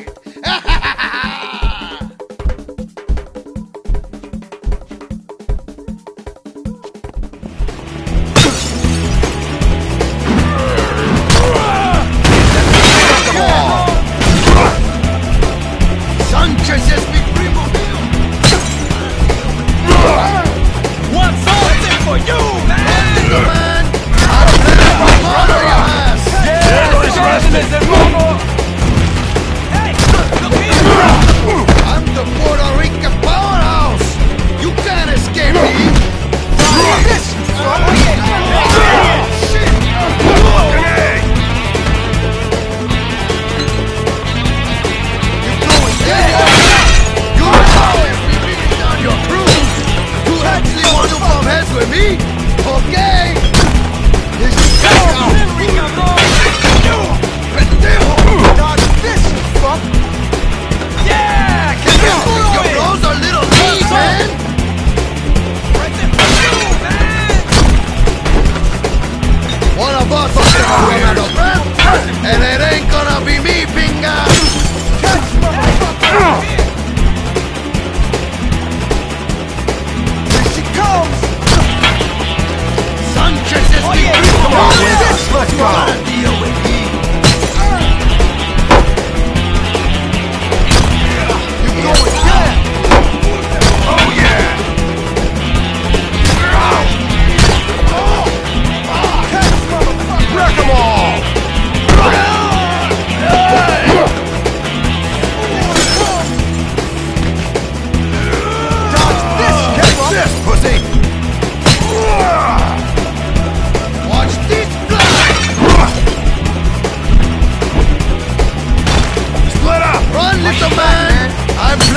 Sanchez es mi primo mío! What's something for you, man? Man, I'm ready for mother your ass! Diego is resting! Hey, look here!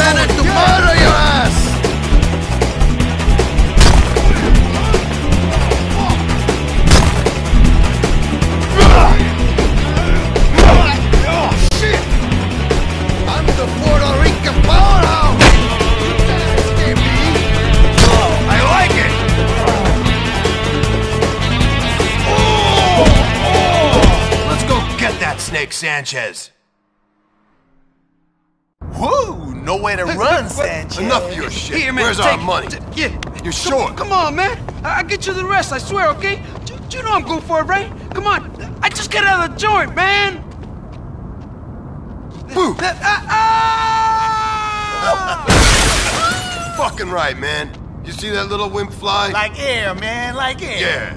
Lieutenant, to murder your ass! Oh, shit! I'm the Puerto Rican powerhouse! You can't escape me! Oh, I like it! Oh, oh. Let's go get that Snake Sanchez. Whoa, no way to run, Sanchez. Enough of your shit. Here, man, Where's take our it. money? T- yeah. You're short. Come on, man. I- I'll get you the rest, I swear, okay? D- do you know I'm going for it, right? Come on. I just got out of the joint, man. Boo! Ah, ah! Fucking right, man. You see that little wimp fly? Like air, man, like air. Yeah.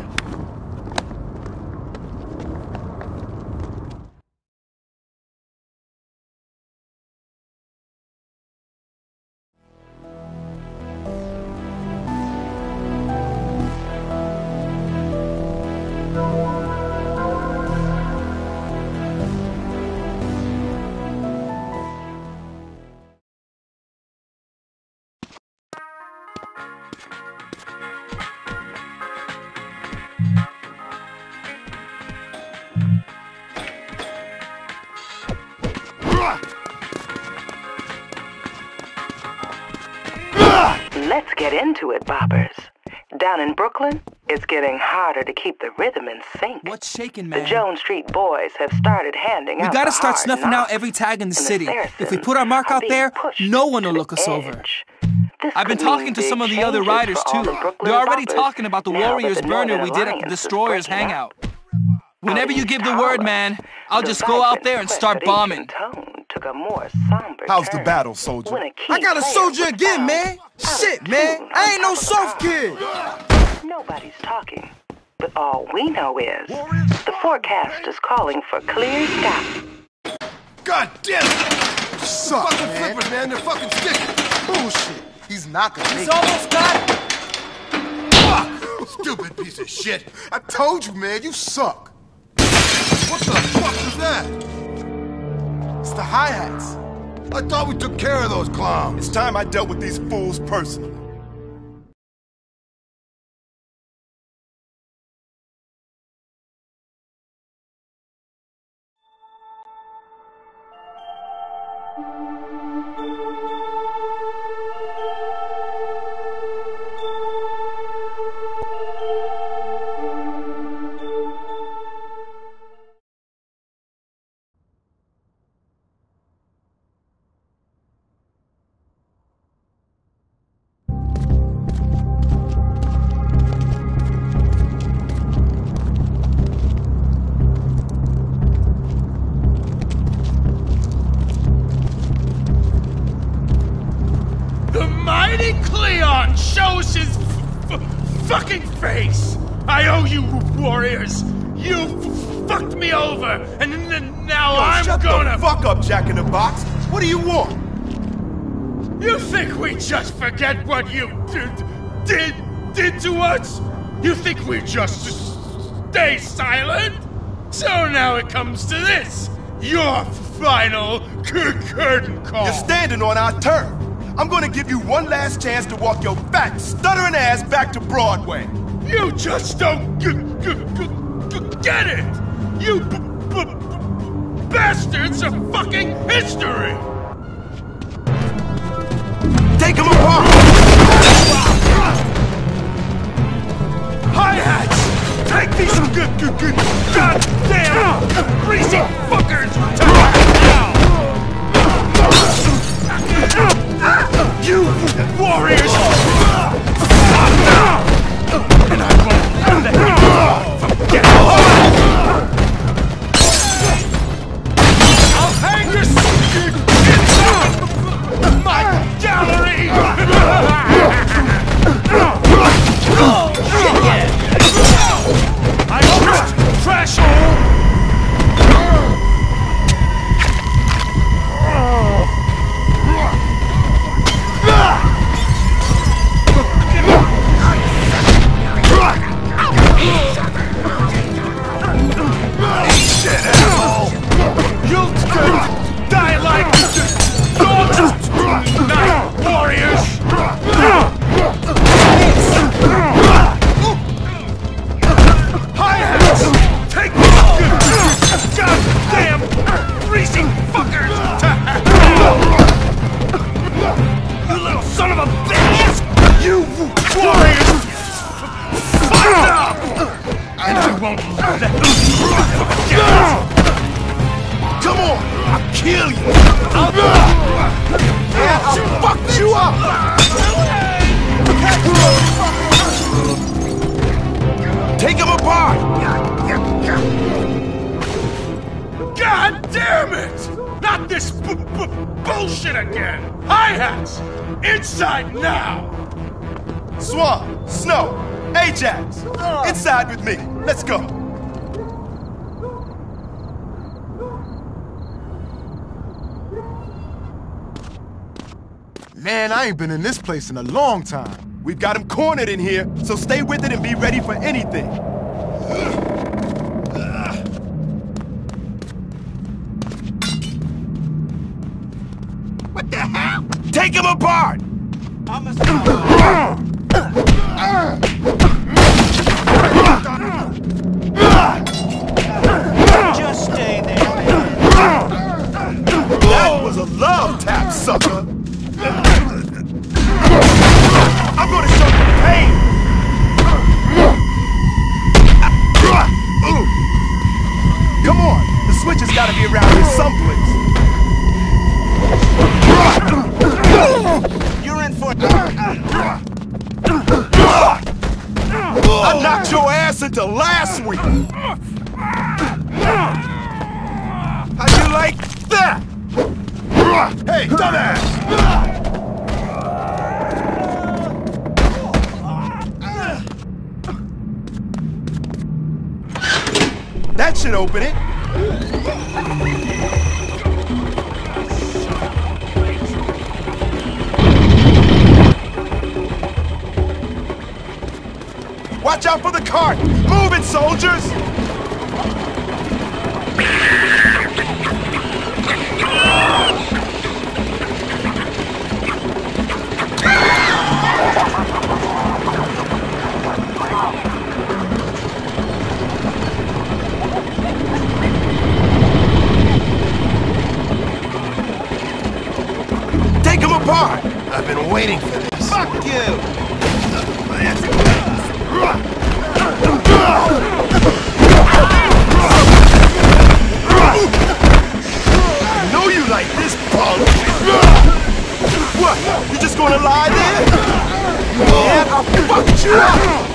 Let's get into it, boppers. Down in Brooklyn, it's getting harder to keep the rhythm in sync. What's shaking, man? The Jones Street boys have started handing We out gotta the start hard snuffing out knocks, every tag in the and city. the If we put our mark are out being there, pushed no one will to look the us over. edge. This I've been could mean talking to big some of the other changes riders for all too. the Brooklyn They're already boppers talking about the now that Warriors the burner Northern we did at the Alliance is Destroyers breaking up. hangout. Whenever you give the However, word, man, I'll the just go out vibrant there and start Presidential bombing. tone took a more somber How's the turn battle, soldier? when a key I got a player soldier was again, found man. out of Shit, tune man. on I ain't no top of the soft ground. kid. Nobody's talking, but all we know is the forecast is calling for clear skies. God damn it! Suck, Fucking man. flippers, man. They're fucking sticking. Bullshit. He's not gonna make He's it. almost got it. Fuck! Stupid piece of shit. I told you, man, you suck. What the fuck was that? It's the hi-hats. I thought we took care of those clowns. It's time I dealt with these fools personally. The mighty Cleon shows his f- fucking face! I owe you, warriors! You f- fucked me over, and n- now Yo, I'm shut gonna... the fuck up, Jack in the Box. What do you want? You think we just forget what you did, did, did to us? You think we just s- stay silent? So now it comes to this. Your final c- curtain call. You're standing on our turf. I'm gonna give you one last chance to walk your fat, stuttering ass back to Broadway. You just don't g- g- g- g- get it! You b- b- b- bastards are fucking history! Take him apart! Hi-hats! Take these good, good, good, goddamn greasy fuckers to hell! You warriors! And I won't let you forget! I'll hang your inside my gallery! I'm not trash! kill you! I'll, yeah, I'll fuck you up! Take him apart! God damn it! Not this b b bullshit again! Hi-hats! Inside now! Swan, Snow, Ajax, inside with me. Let's go. Man, I ain't been in this place in a long time. We've got him cornered in here, so stay with it and be ready for anything. What the hell? Take him apart! I'm a Just stay there, man. That was a love tap, sucker! I'm gonna show you pain! Come on, the switch has gotta be around here someplace. You're in for I knocked your ass into last week! How'd you like that? Hey, dumbass! That should open it. Watch out for the cart! Move it, soldiers! Take them apart! I've been waiting for this. Fuck you! I know you like this, punk! What? You just gonna lie there? Yeah, I'll fuck you up!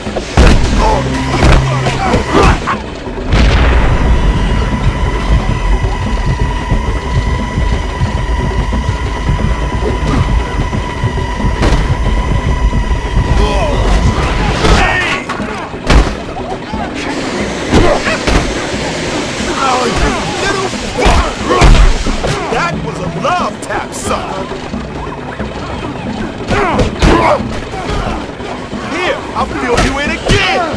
That was a love tap, sucker! Here, I'll fill you in again!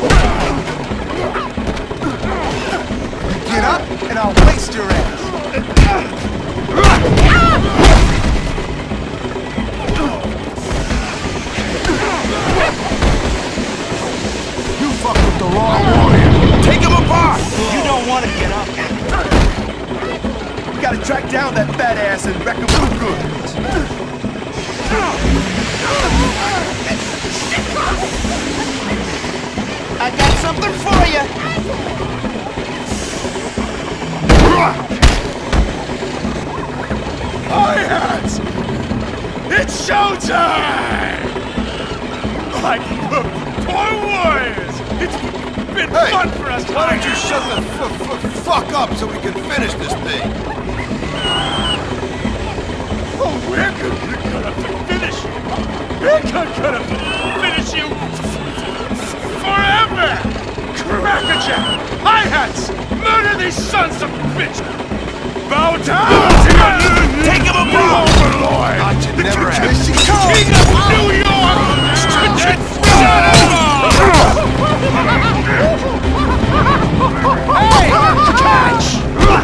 Get up, and I'll waste your ass. You fucked with the wrong warrior. Take him apart! You don't want to get up. We gotta track down that fat ass and wreck him for good. I got something for you. Hi-hats! It's showtime! Like, look, poor warriors! It's been Hey, fun for us. why don't you shut the f f fuck up so we can finish this thing? Oh, we're gonna, gonna finish you! We're gonna, gonna finish you forever! Crackerjack! Hi-hats! Murder these sons of bitch! Bow down to your... Take him apart! Overlord! Thought you'd never have. King of New York! Shut Hey! Catch!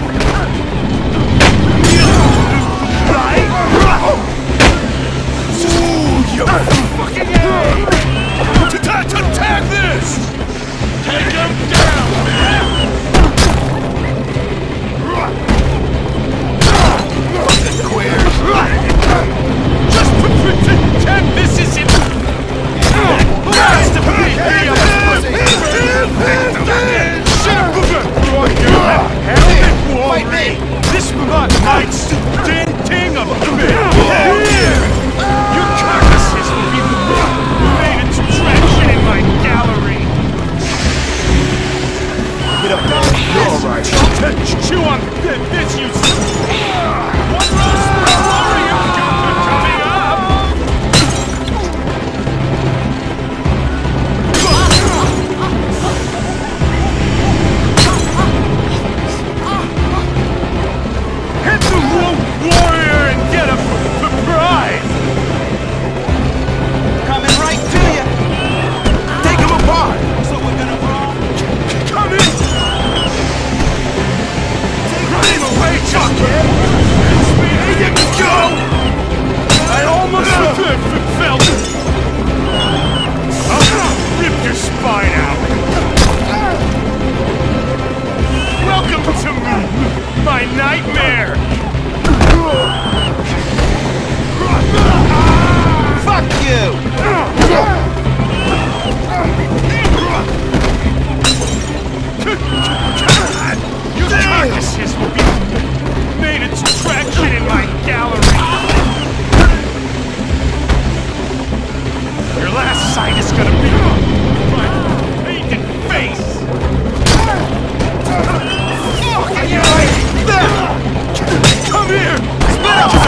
Ooh, you fucking A! Tag this! Take him down! Fucking queers. Just pretend this is it! Blast him! Fight me! This is not my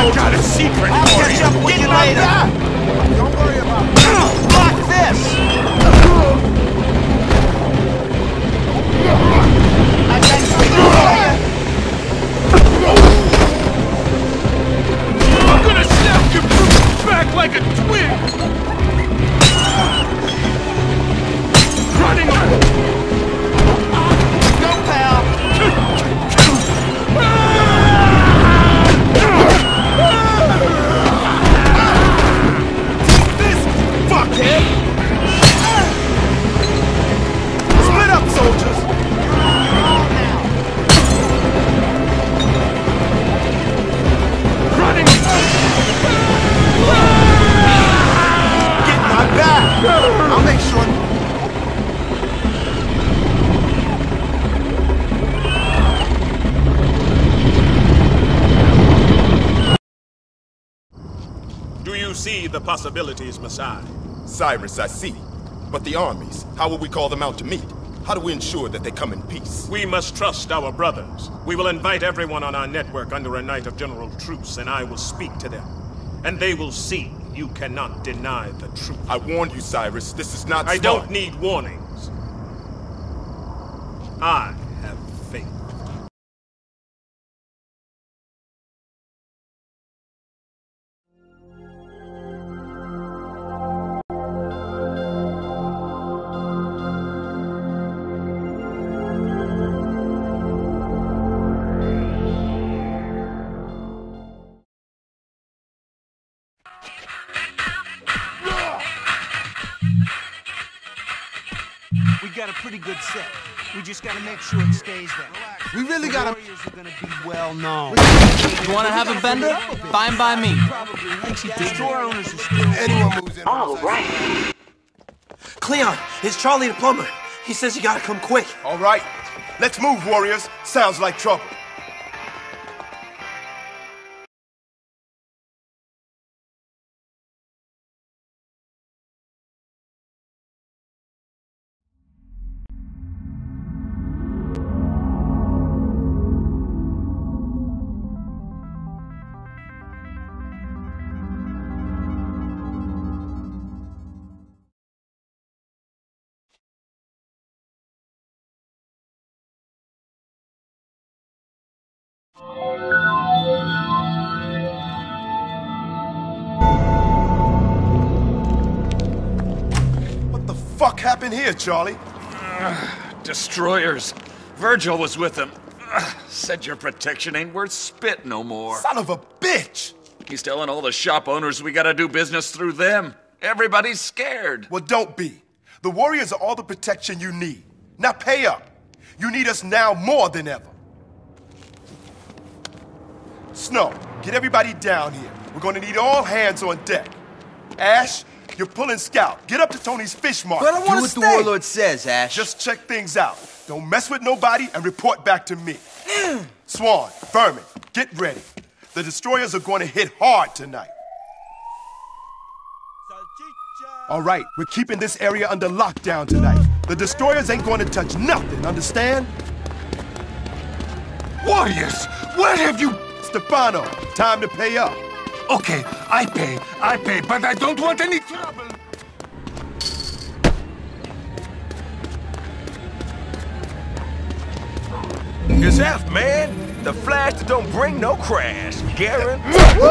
You got a secret, I'll warrior. catch up with Get you my later. back. Don't worry about it. Block this! I got you, warrior. I'm gonna snap your back like a twig. Running away. Go, pal. This fuckhead! Split up, soldiers! Running. Get my back! I'll make sure. Do you see the possibilities, Masai? Cyrus, I see. But the armies, how will we call them out to meet? How do we ensure that they come in peace? We must trust our brothers. We will invite everyone on our network under a night of general truce, and I will speak to them. And they will see you cannot deny the truth. I warned you, Cyrus. This is not I smart. don't need warnings. I have faith. We got a pretty good set. We just gotta make sure it stays that way. We really the gotta. Warriors are gonna be well known. You wanna have a bender? Fine by me. Store owners are still. Anyone moves in. All right. Cleon, it's Charlie the plumber. He says you gotta come quick. All right. Let's move, warriors. Sounds like trouble. What the fuck happened here, Charlie? Uh, destroyers. Virgil was with them. Uh, said your protection ain't worth spit no more. Son of a bitch! He's telling all the shop owners we gotta do business through them. Everybody's scared. Well, don't be. The warriors are all the protection you need. Now pay up. You need us now more than ever. Snow, get everybody down here. We're gonna need all hands on deck. Ash, you're pulling Scout. Get up to Tony's fish market. But I want to stay. Do what the warlord says, Ash. Just check things out. Don't mess with nobody and report back to me. Swan, Vermin, get ready. The destroyers are going to hit hard tonight. All right, we're keeping this area under lockdown tonight. The destroyers ain't going to touch nothing, understand? Warriors, what have you... Stefano, time to pay up. Okay, I pay, I pay, but I don't want any trouble. Yourself, man. The flash that don't bring no crash. Garen.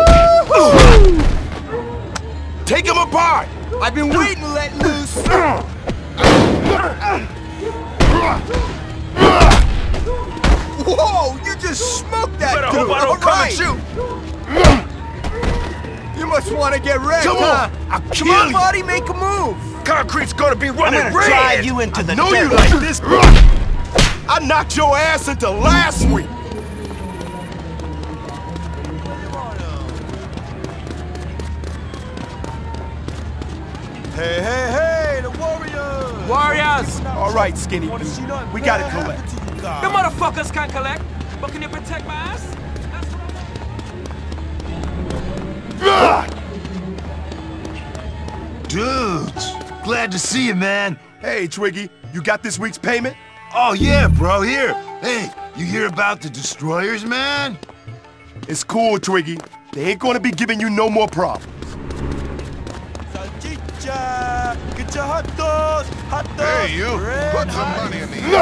Take him apart. I've been waiting to let loose. Whoa, you just smoked that You better dude. hope I don't All come right. and shoot. You must want to get wrecked, Come huh? on, I'll Come kill on, you. buddy, make a move. Concrete's gonna be running I'm gonna red. drive you into the know dirt. you like this. I knocked your ass into last week. Hey, hey, hey, the Warriors! Warriors! All right, Skinny Blue. We gotta collect. The motherfuckers can't collect, but can you protect my ass? Dudes, glad to see you, man. Hey, Twiggy, you got this week's payment? Oh, yeah, bro, here. Hey, you hear about the destroyers, man? It's cool, Twiggy. They ain't gonna be giving you no more problems. Salchicha! Get your hot dogs! Hot dogs! Hey, you! Put some money in these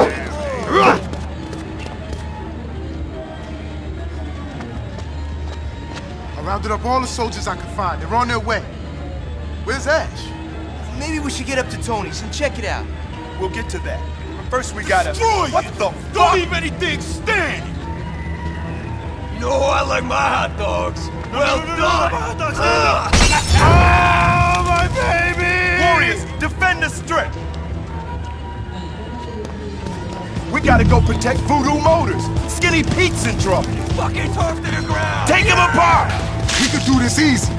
I rounded up all the soldiers I could find. They're on their way. Where's Ash? Maybe we should get up to Tony's and check it out. We'll get to that. But first we gotta... Destroy What you. the Don't fuck? leave anything standing! You know I like my hot dogs. Well done! Oh, my baby! Warriors, defend the strip! We gotta go protect Voodoo Motors. Skinny Pete's in trouble. Fucking turf to the ground! Take him apart! We could do this easy.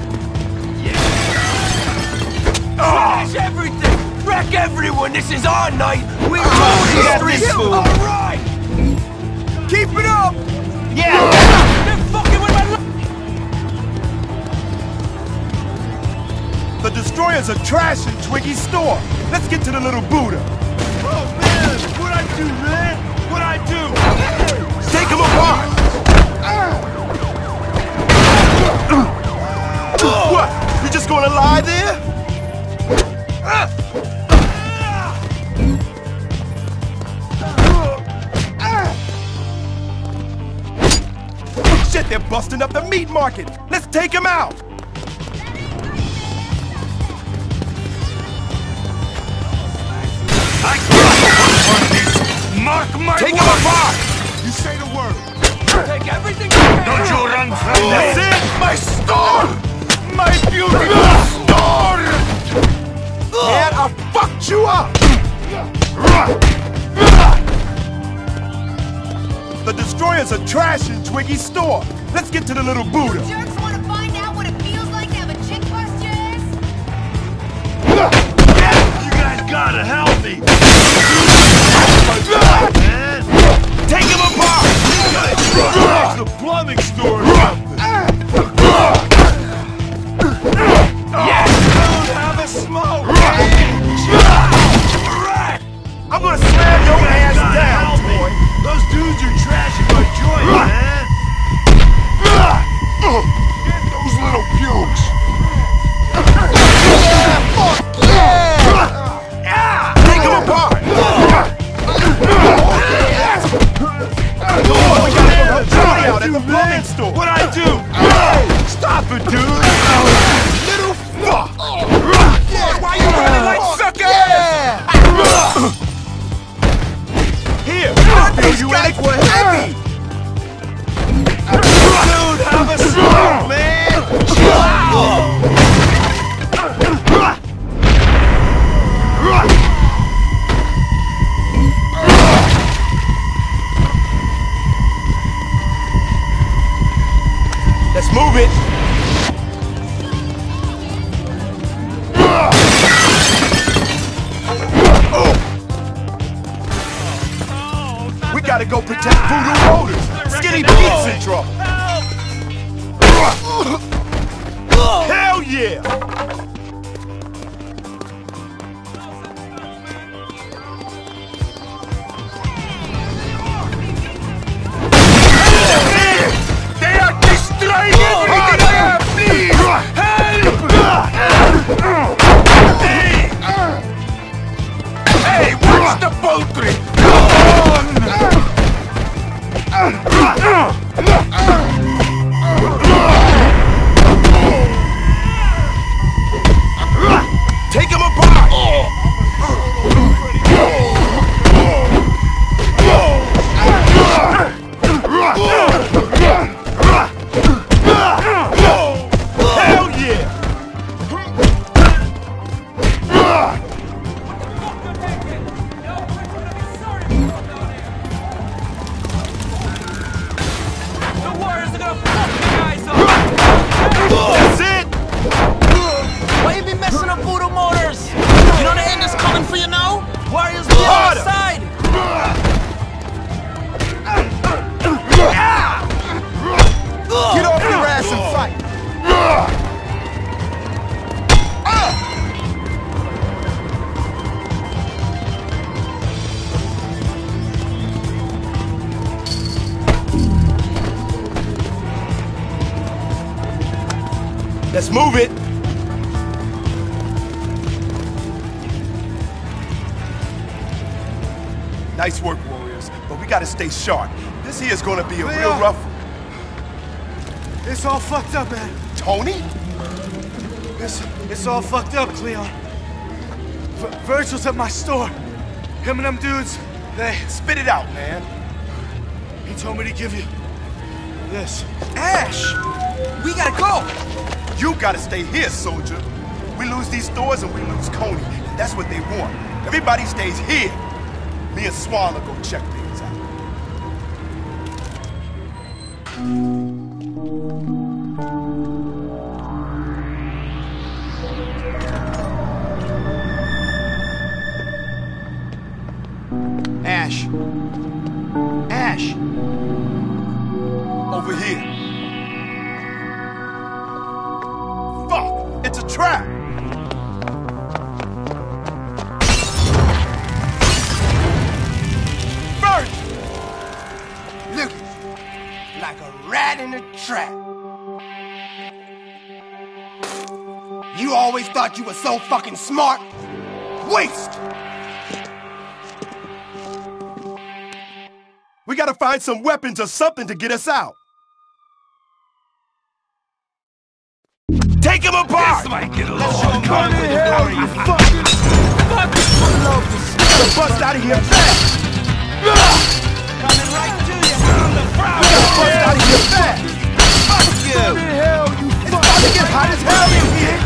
Trash everything! Wreck everyone! This is our night! We Oh, own yeah, the this street! fool. Alright! Keep it up! Yeah! They're fucking with my The destroyers are trashing Twiggy's store. Let's get to the little Buddha. Oh, man! What'd I do, man? What'd I do? Take him apart! What? You just gonna lie there? Shit, they're busting up the meat market. Let's take him out. I got one of these! Mark my Take him words! apart! You say the word. Take everything you can! Don't you run from me! That's it! My store! My beautiful store! Man, I fucked you up! The destroyers are trashing Twiggy's store. Let's get to the little Buddha. Jerks want to find out what it feels like to have a chick bust your ass? You guys gotta help me! Man! Take him apart! It's the plumbing store or something! Yes! Don't have a smoke! I'm gonna slam your ass down, boy! Those dudes are trashing my joint, man! Get those little pukes. Take him apart! Come on, we gotta go help Johnny out at the plumbing store! What'd I do? Stop it, dude! Little fuck! Why you running like suckers? Here, I feel you like we're heavy! Dude, have a smoke, man! Let's move it! We gotta go protect Voodoo Motors! Skinny Pete's in trouble! Hell yeah! They are destroying everything I have! Please! Help! Hey! Watch the poultry! Let's move it. Nice work, Warriors, but we gotta stay sharp. This here's gonna be a Leon. real rough... It's all fucked up, man. Tony? It's, it's all fucked up, Cleon. V Virgil's at my store. Him and them dudes, they... Spit it out, man. He told me to give you this. Ash! We gotta go! You gotta stay here, soldier. We lose these stores and we lose Coney. That's what they want. Everybody stays here. Me and Swan will go check things out. Ash. Ash. Over here. Fuck! It's a trap! Like a rat in a trap. You always thought you were so fucking smart? Waste! We gotta find some weapons or something to get us out. Take him apart! This might get a Let's little show him how to uncomfortable. hell, you fucking... fucking... Let's bust out of here fast! Coming right to you. We gotta bust out of here fast! Fuck you! Hell, you it's about to get hot as hell in here!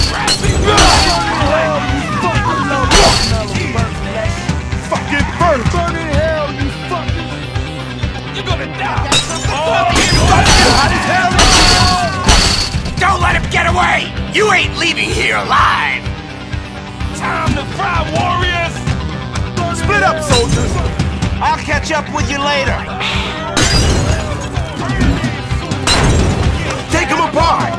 Fucking bird! Burning hell, you fucking... You're gonna die! Oh, it's about to get hot as hell in here! Don't let him get away! You ain't leaving here alive! Time to fry, warriors! Split up, soldiers! I'll catch up with you later. Take him apart!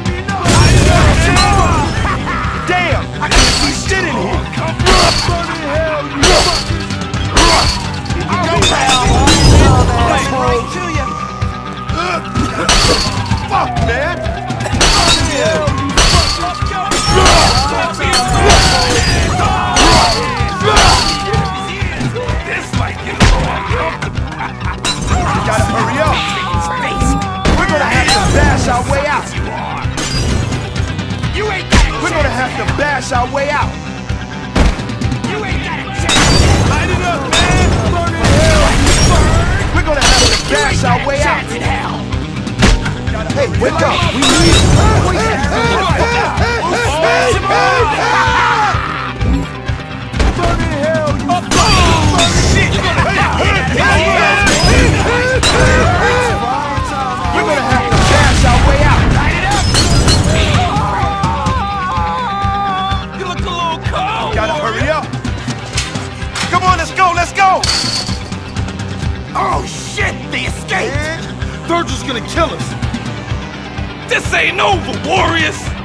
Damn! I can't see shit in here! Here you go, pal. Right to you. Fuck, man! This might get a little uncomfortable. We gotta hurry up! We're gonna have to bash our way out! You ain't got a We're gonna have to bash our way out! You ain't got a chance! Light it up, man! Burning hell, we're gonna have to bash our way out! In hell. Hey, wake up! We need you! Hey, hey, hey, hey, hey, hey! Burning hell, you fucking shit! We're gonna have to bash our way out! Light it up! You look a little cold! Gotta hurry up! Come on, let's go, let's go! Oh shit, they escaped! Virgil's gonna kill us! This ain't over, warriors!